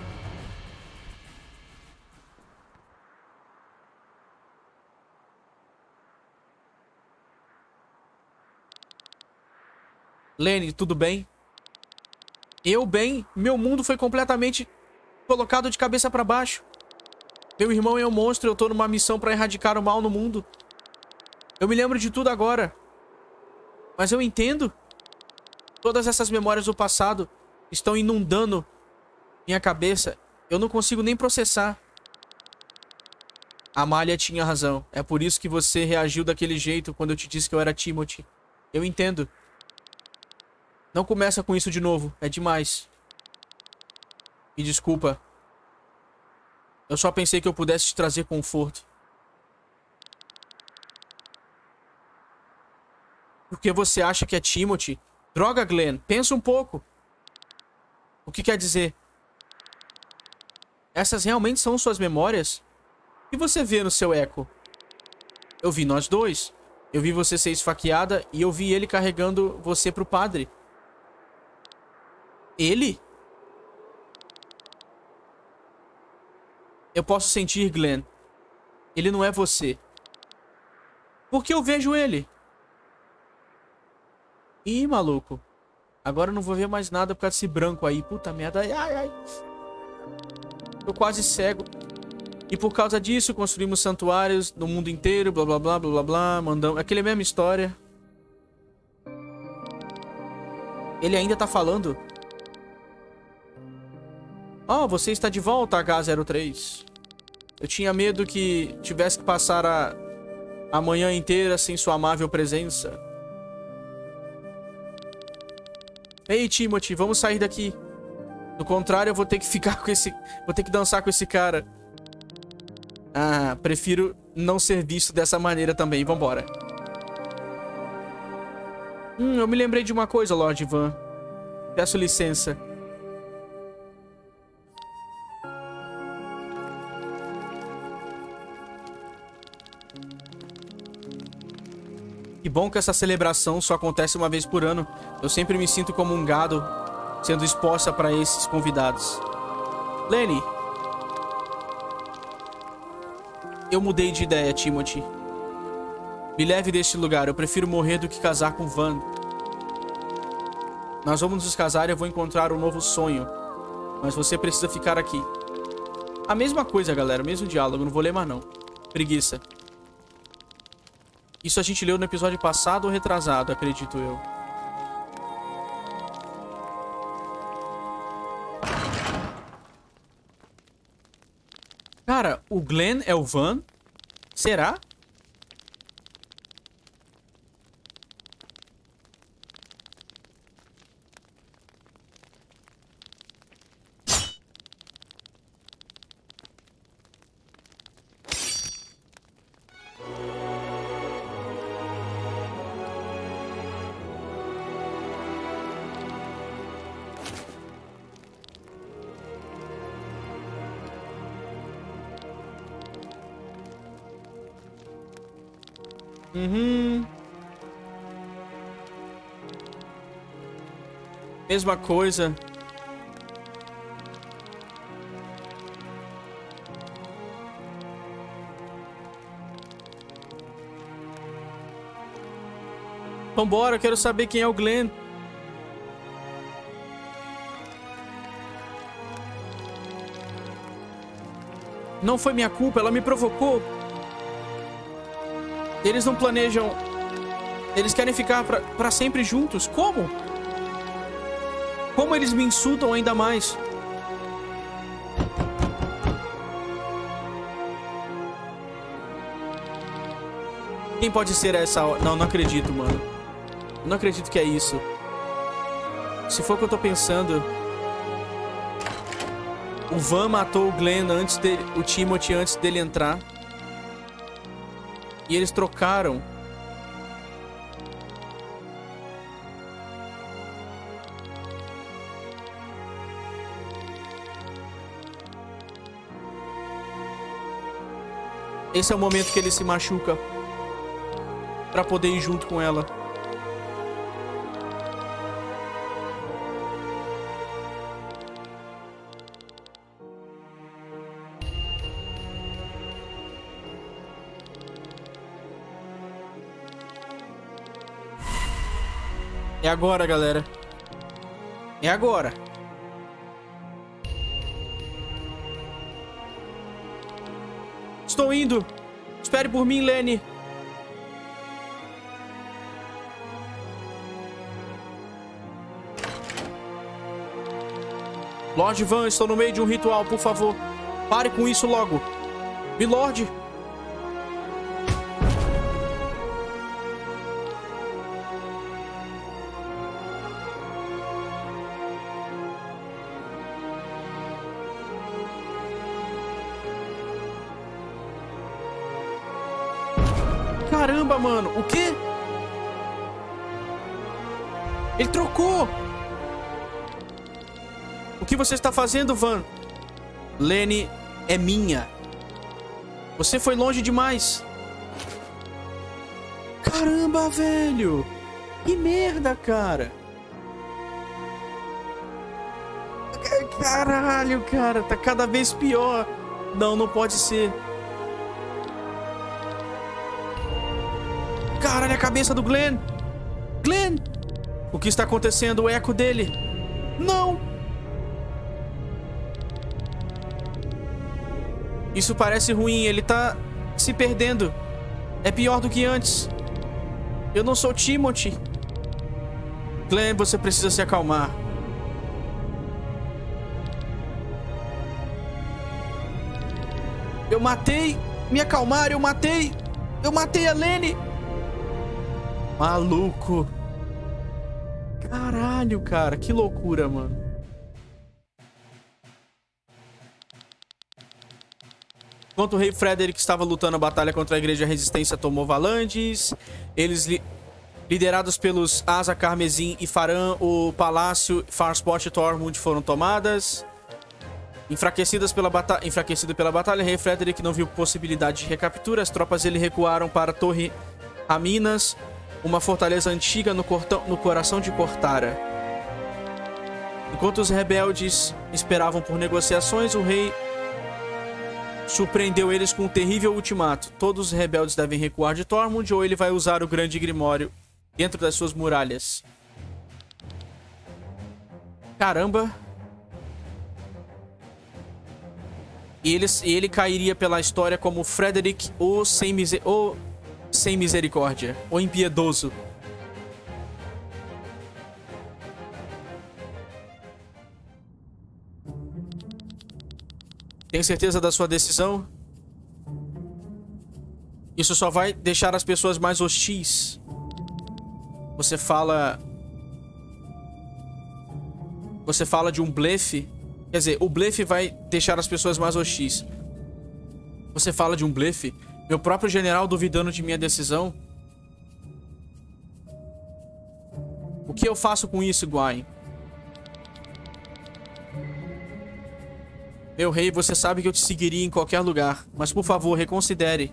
Lenny, tudo bem? Eu bem? Meu mundo foi completamente colocado de cabeça para baixo. Meu irmão é um monstro e eu tô numa missão para erradicar o mal no mundo. Eu me lembro de tudo agora. Mas eu entendo. Todas essas memórias do passado estão inundando minha cabeça. Eu não consigo nem processar. A Amália tinha razão. É por isso que você reagiu daquele jeito quando eu te disse que eu era Timothy. Eu entendo. Não começa com isso de novo. É demais. Me desculpa. Eu só pensei que eu pudesse te trazer conforto. Por que você acha que é Timothy? Droga, Glenn. Pensa um pouco. O que quer dizer? Essas realmente são suas memórias? O que você vê no seu eco? Eu vi nós dois. Eu vi você ser esfaqueada e eu vi ele carregando você pro padre. Ele? Eu posso sentir, Glenn. Ele não é você. Por que eu vejo ele? Ih, maluco. Agora eu não vou ver mais nada por causa desse branco aí. Puta merda. Ai, ai. Tô quase cego. E por causa disso, construímos santuários no mundo inteiro. Blá, blá, blá, blá, blá, blá. Mandamos... Aquela mesma história. Ele ainda tá falando. Oh, você está de volta, H03. Eu tinha medo que tivesse que passar a manhã inteira sem sua amável presença. Ei, Timothy, vamos sair daqui. Do contrário, eu vou ter que ficar com esse... Vou ter que dançar com esse cara. Ah, prefiro não ser visto dessa maneira também. Vambora. Eu me lembrei de uma coisa, Lord Van. Peço licença. Que bom que essa celebração só acontece uma vez por ano. Eu sempre me sinto como um gado sendo exposta para esses convidados. Lenny. Eu mudei de ideia, Timothy. Me leve deste lugar. Eu prefiro morrer do que casar com Van. Nós vamos nos casar e eu vou encontrar um novo sonho. Mas você precisa ficar aqui. A mesma coisa, galera. O mesmo diálogo. Não vou ler mais, não. Preguiça. Isso a gente leu no episódio passado ou retrasado, acredito eu. Cara, o Glenn é o Van? Será? Mesma coisa. Vambora, eu quero saber quem é o Glenn. Não foi minha culpa, ela me provocou. Eles não planejam... Eles querem ficar pra sempre juntos. Como? Como eles me insultam ainda mais? Quem pode ser essa... Não, não acredito, mano. Não acredito que é isso. Se for o que eu tô pensando... O Van matou o Glenn antes dele... O Timothy antes dele entrar. E eles trocaram. Esse é o momento que ele se machuca pra poder ir junto com ela. É agora, galera. É agora. Estou indo. Espere por mim, Lenny. Lord Van, estou no meio de um ritual, por favor. Pare com isso logo. Milord. Caramba, mano. O quê? Ele trocou. O que você está fazendo, Van? Lenny é minha. Você foi longe demais. Caramba, velho. Que merda, cara. Caralho, cara. Tá cada vez pior. Não, não pode ser. Caralho, a cabeça do Glenn. Glenn! O que está acontecendo? O eco dele. Não! Isso parece ruim. Ele tá se perdendo. É pior do que antes. Eu não sou Timothy. Glenn, você precisa se acalmar. Eu matei. Me acalmar, eu matei. Eu matei a Lenny. Maluco. Caralho, cara. Que loucura, mano. Enquanto o rei Frederick estava lutando a batalha contra a Igreja Resistência tomou Valandes, eles, liderados pelos Asa Carmesim e Faran, o Palácio, Farsport e Tormund foram tomadas. Enfraquecido pela batalha, rei Frederick não viu possibilidade de recaptura. As tropas dele recuaram para Torre Aminas, uma fortaleza antiga no coração de Cortara. Enquanto os rebeldes esperavam por negociações, o rei surpreendeu eles com um terrível ultimato. Todos os rebeldes devem recuar de Tormund ou ele vai usar o grande Grimório dentro das suas muralhas. Caramba. E ele cairia pela história como Frederick o sem misericórdia, o impiedoso. Tem certeza da sua decisão? Isso só vai deixar as pessoas mais hostis. Você fala de um blefe. Quer dizer, o blefe vai deixar as pessoas mais hostis. Você fala de um blefe? Meu próprio general duvidando de minha decisão? O que eu faço com isso, Gwain? Meu rei, você sabe que eu te seguiria em qualquer lugar. Mas, por favor, reconsidere.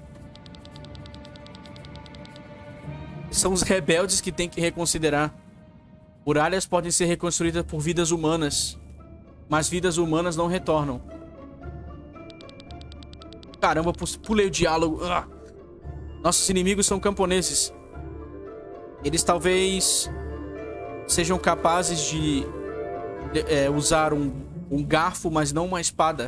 São os rebeldes que têm que reconsiderar. Muralhas podem ser reconstruídas por vidas humanas. Mas vidas humanas não retornam. Caramba, pulei o diálogo. Nossos inimigos são camponeses. Eles talvez sejam capazes de usar um garfo, mas não uma espada.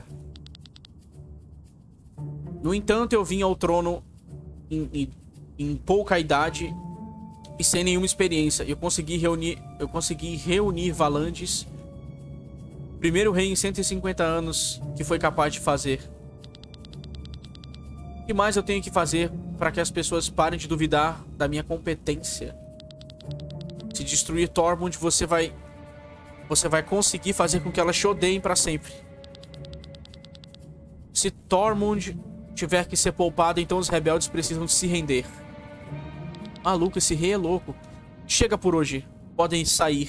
No entanto, eu vim ao trono em pouca idade e sem nenhuma experiência. Eu consegui reunir Valandes, primeiro rei em 150 anos que foi capaz de fazer. O que mais eu tenho que fazer para que as pessoas parem de duvidar da minha competência? Se destruir Tormund, você vai conseguir fazer com que elas te odeiem para sempre. Se Tormund tiver que ser poupado, então os rebeldes precisam se render. Maluco, esse rei é louco. Chega por hoje. Podem sair.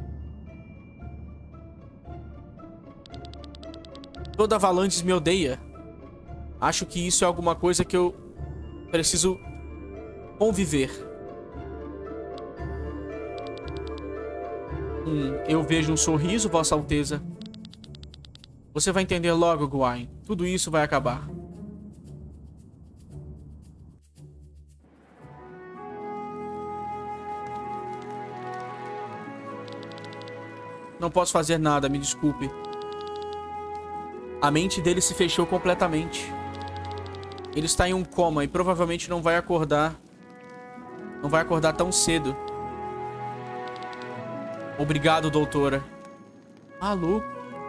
Toda Valandes me odeia. Acho que isso é alguma coisa que eu preciso conviver. Eu vejo um sorriso, Vossa Alteza. Você vai entender logo, Gwain. Tudo isso vai acabar. Não posso fazer nada, me desculpe. A mente dele se fechou completamente. Ele está em um coma e provavelmente não vai acordar. Não vai acordar tão cedo. Obrigado, doutora. Maluco.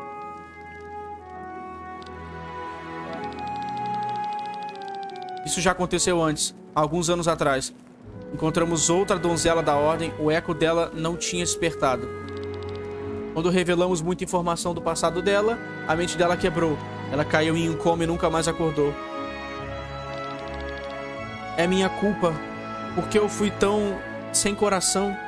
Isso já aconteceu antes, alguns anos atrás. Encontramos outra donzela da ordem, o eco dela não tinha despertado. Quando revelamos muita informação do passado dela, a mente dela quebrou. Ela caiu em um coma e nunca mais acordou. É minha culpa, porque eu fui tão sem coração.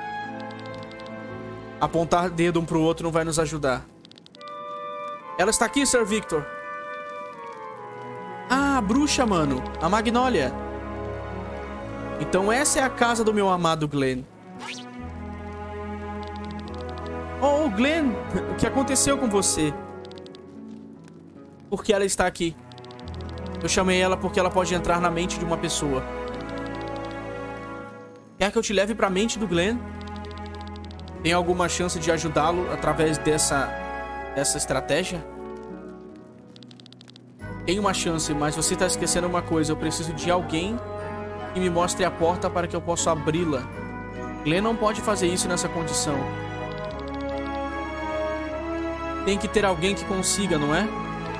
Apontar dedo um pro outro não vai nos ajudar. Ela está aqui, Sir Victor. Ah, a bruxa, mano. A Magnólia. Então essa é a casa do meu amado Glenn. Oh, Glenn, o que aconteceu com você? Por que ela está aqui? Eu chamei ela porque ela pode entrar na mente de uma pessoa. Quer que eu te leve pra mente do Glenn? Tem alguma chance de ajudá-lo através dessa estratégia? Tem uma chance, mas você tá esquecendo uma coisa. Eu preciso de alguém que me mostre a porta para que eu possa abri-la. Glenn não pode fazer isso nessa condição. Tem que ter alguém que consiga, não é?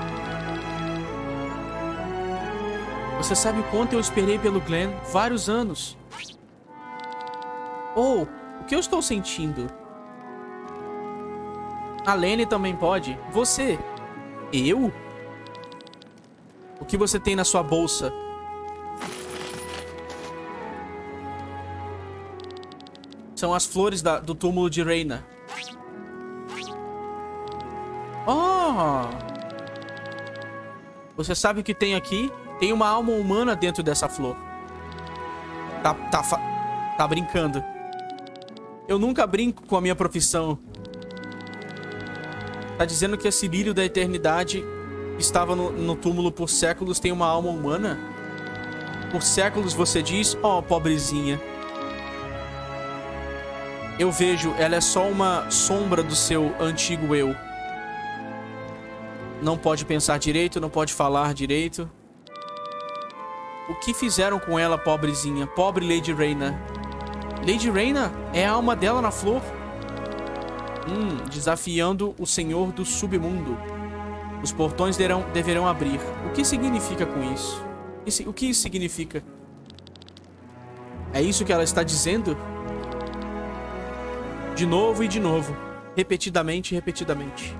Você sabe o quanto eu esperei pelo Glenn? Vários anos. Oh, o que eu estou sentindo? A Lene também pode. Você? Eu? O que você tem na sua bolsa? São as flores do túmulo de Reina. Oh! Você sabe o que tem aqui? Tem uma alma humana dentro dessa flor. Tá brincando. Eu nunca brinco com a minha profissão. Tá dizendo que esse lírio da eternidade estava no túmulo por séculos, tem uma alma humana? Por séculos, você diz? Oh, pobrezinha. Eu vejo, ela é só uma sombra do seu antigo eu. Não pode pensar direito, não pode falar direito. O que fizeram com ela, pobrezinha? Pobre Lady Reina. Lady Reina? É a alma dela na flor? Desafiando o Senhor do Submundo. Os portões deverão abrir. O que significa com isso? O que isso significa? É isso que ela está dizendo? De novo e de novo. Repetidamente e repetidamente.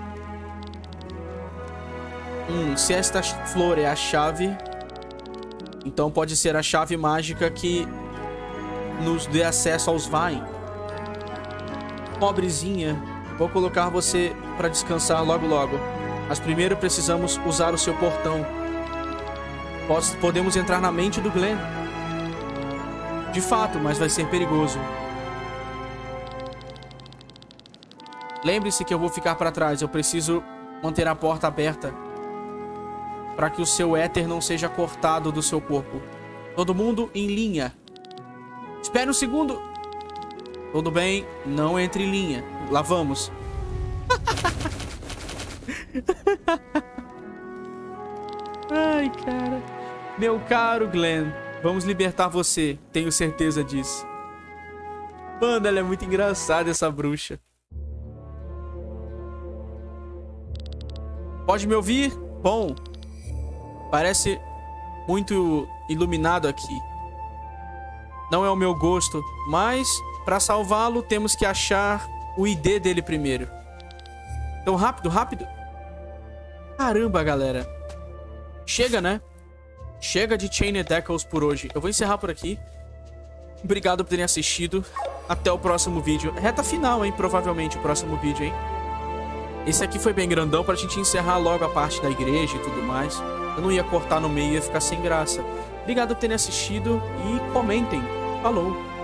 Se esta flor é a chave, então pode ser a chave mágica que nos dê acesso aos Vain. Pobrezinha, vou colocar você para descansar logo logo. Mas primeiro precisamos usar o seu portão. Podemos entrar na mente do Glenn. De fato, mas vai ser perigoso. Lembre-se que eu vou ficar para trás. Eu preciso manter a porta aberta para que o seu éter não seja cortado do seu corpo. Todo mundo em linha. Espere um segundo. Tudo bem, não entre em linha. Lá vamos. Ai, cara. Meu caro Glenn, vamos libertar você. Tenho certeza disso. Mano, ela é muito engraçada, essa bruxa. Pode me ouvir? Bom. Parece muito iluminado aqui. Não é o meu gosto, mas para salvá-lo temos que achar o ID dele primeiro. Então rápido, rápido. Caramba, galera. Chega, né? Chega de Chained Echoes por hoje. Eu vou encerrar por aqui. Obrigado por terem assistido. Até o próximo vídeo. Reta final, hein? Provavelmente o próximo vídeo, hein? Esse aqui foi bem grandão pra gente encerrar logo a parte da igreja e tudo mais. Eu não ia cortar no meio, ia ficar sem graça. Obrigado por terem assistido e comentem. Falou!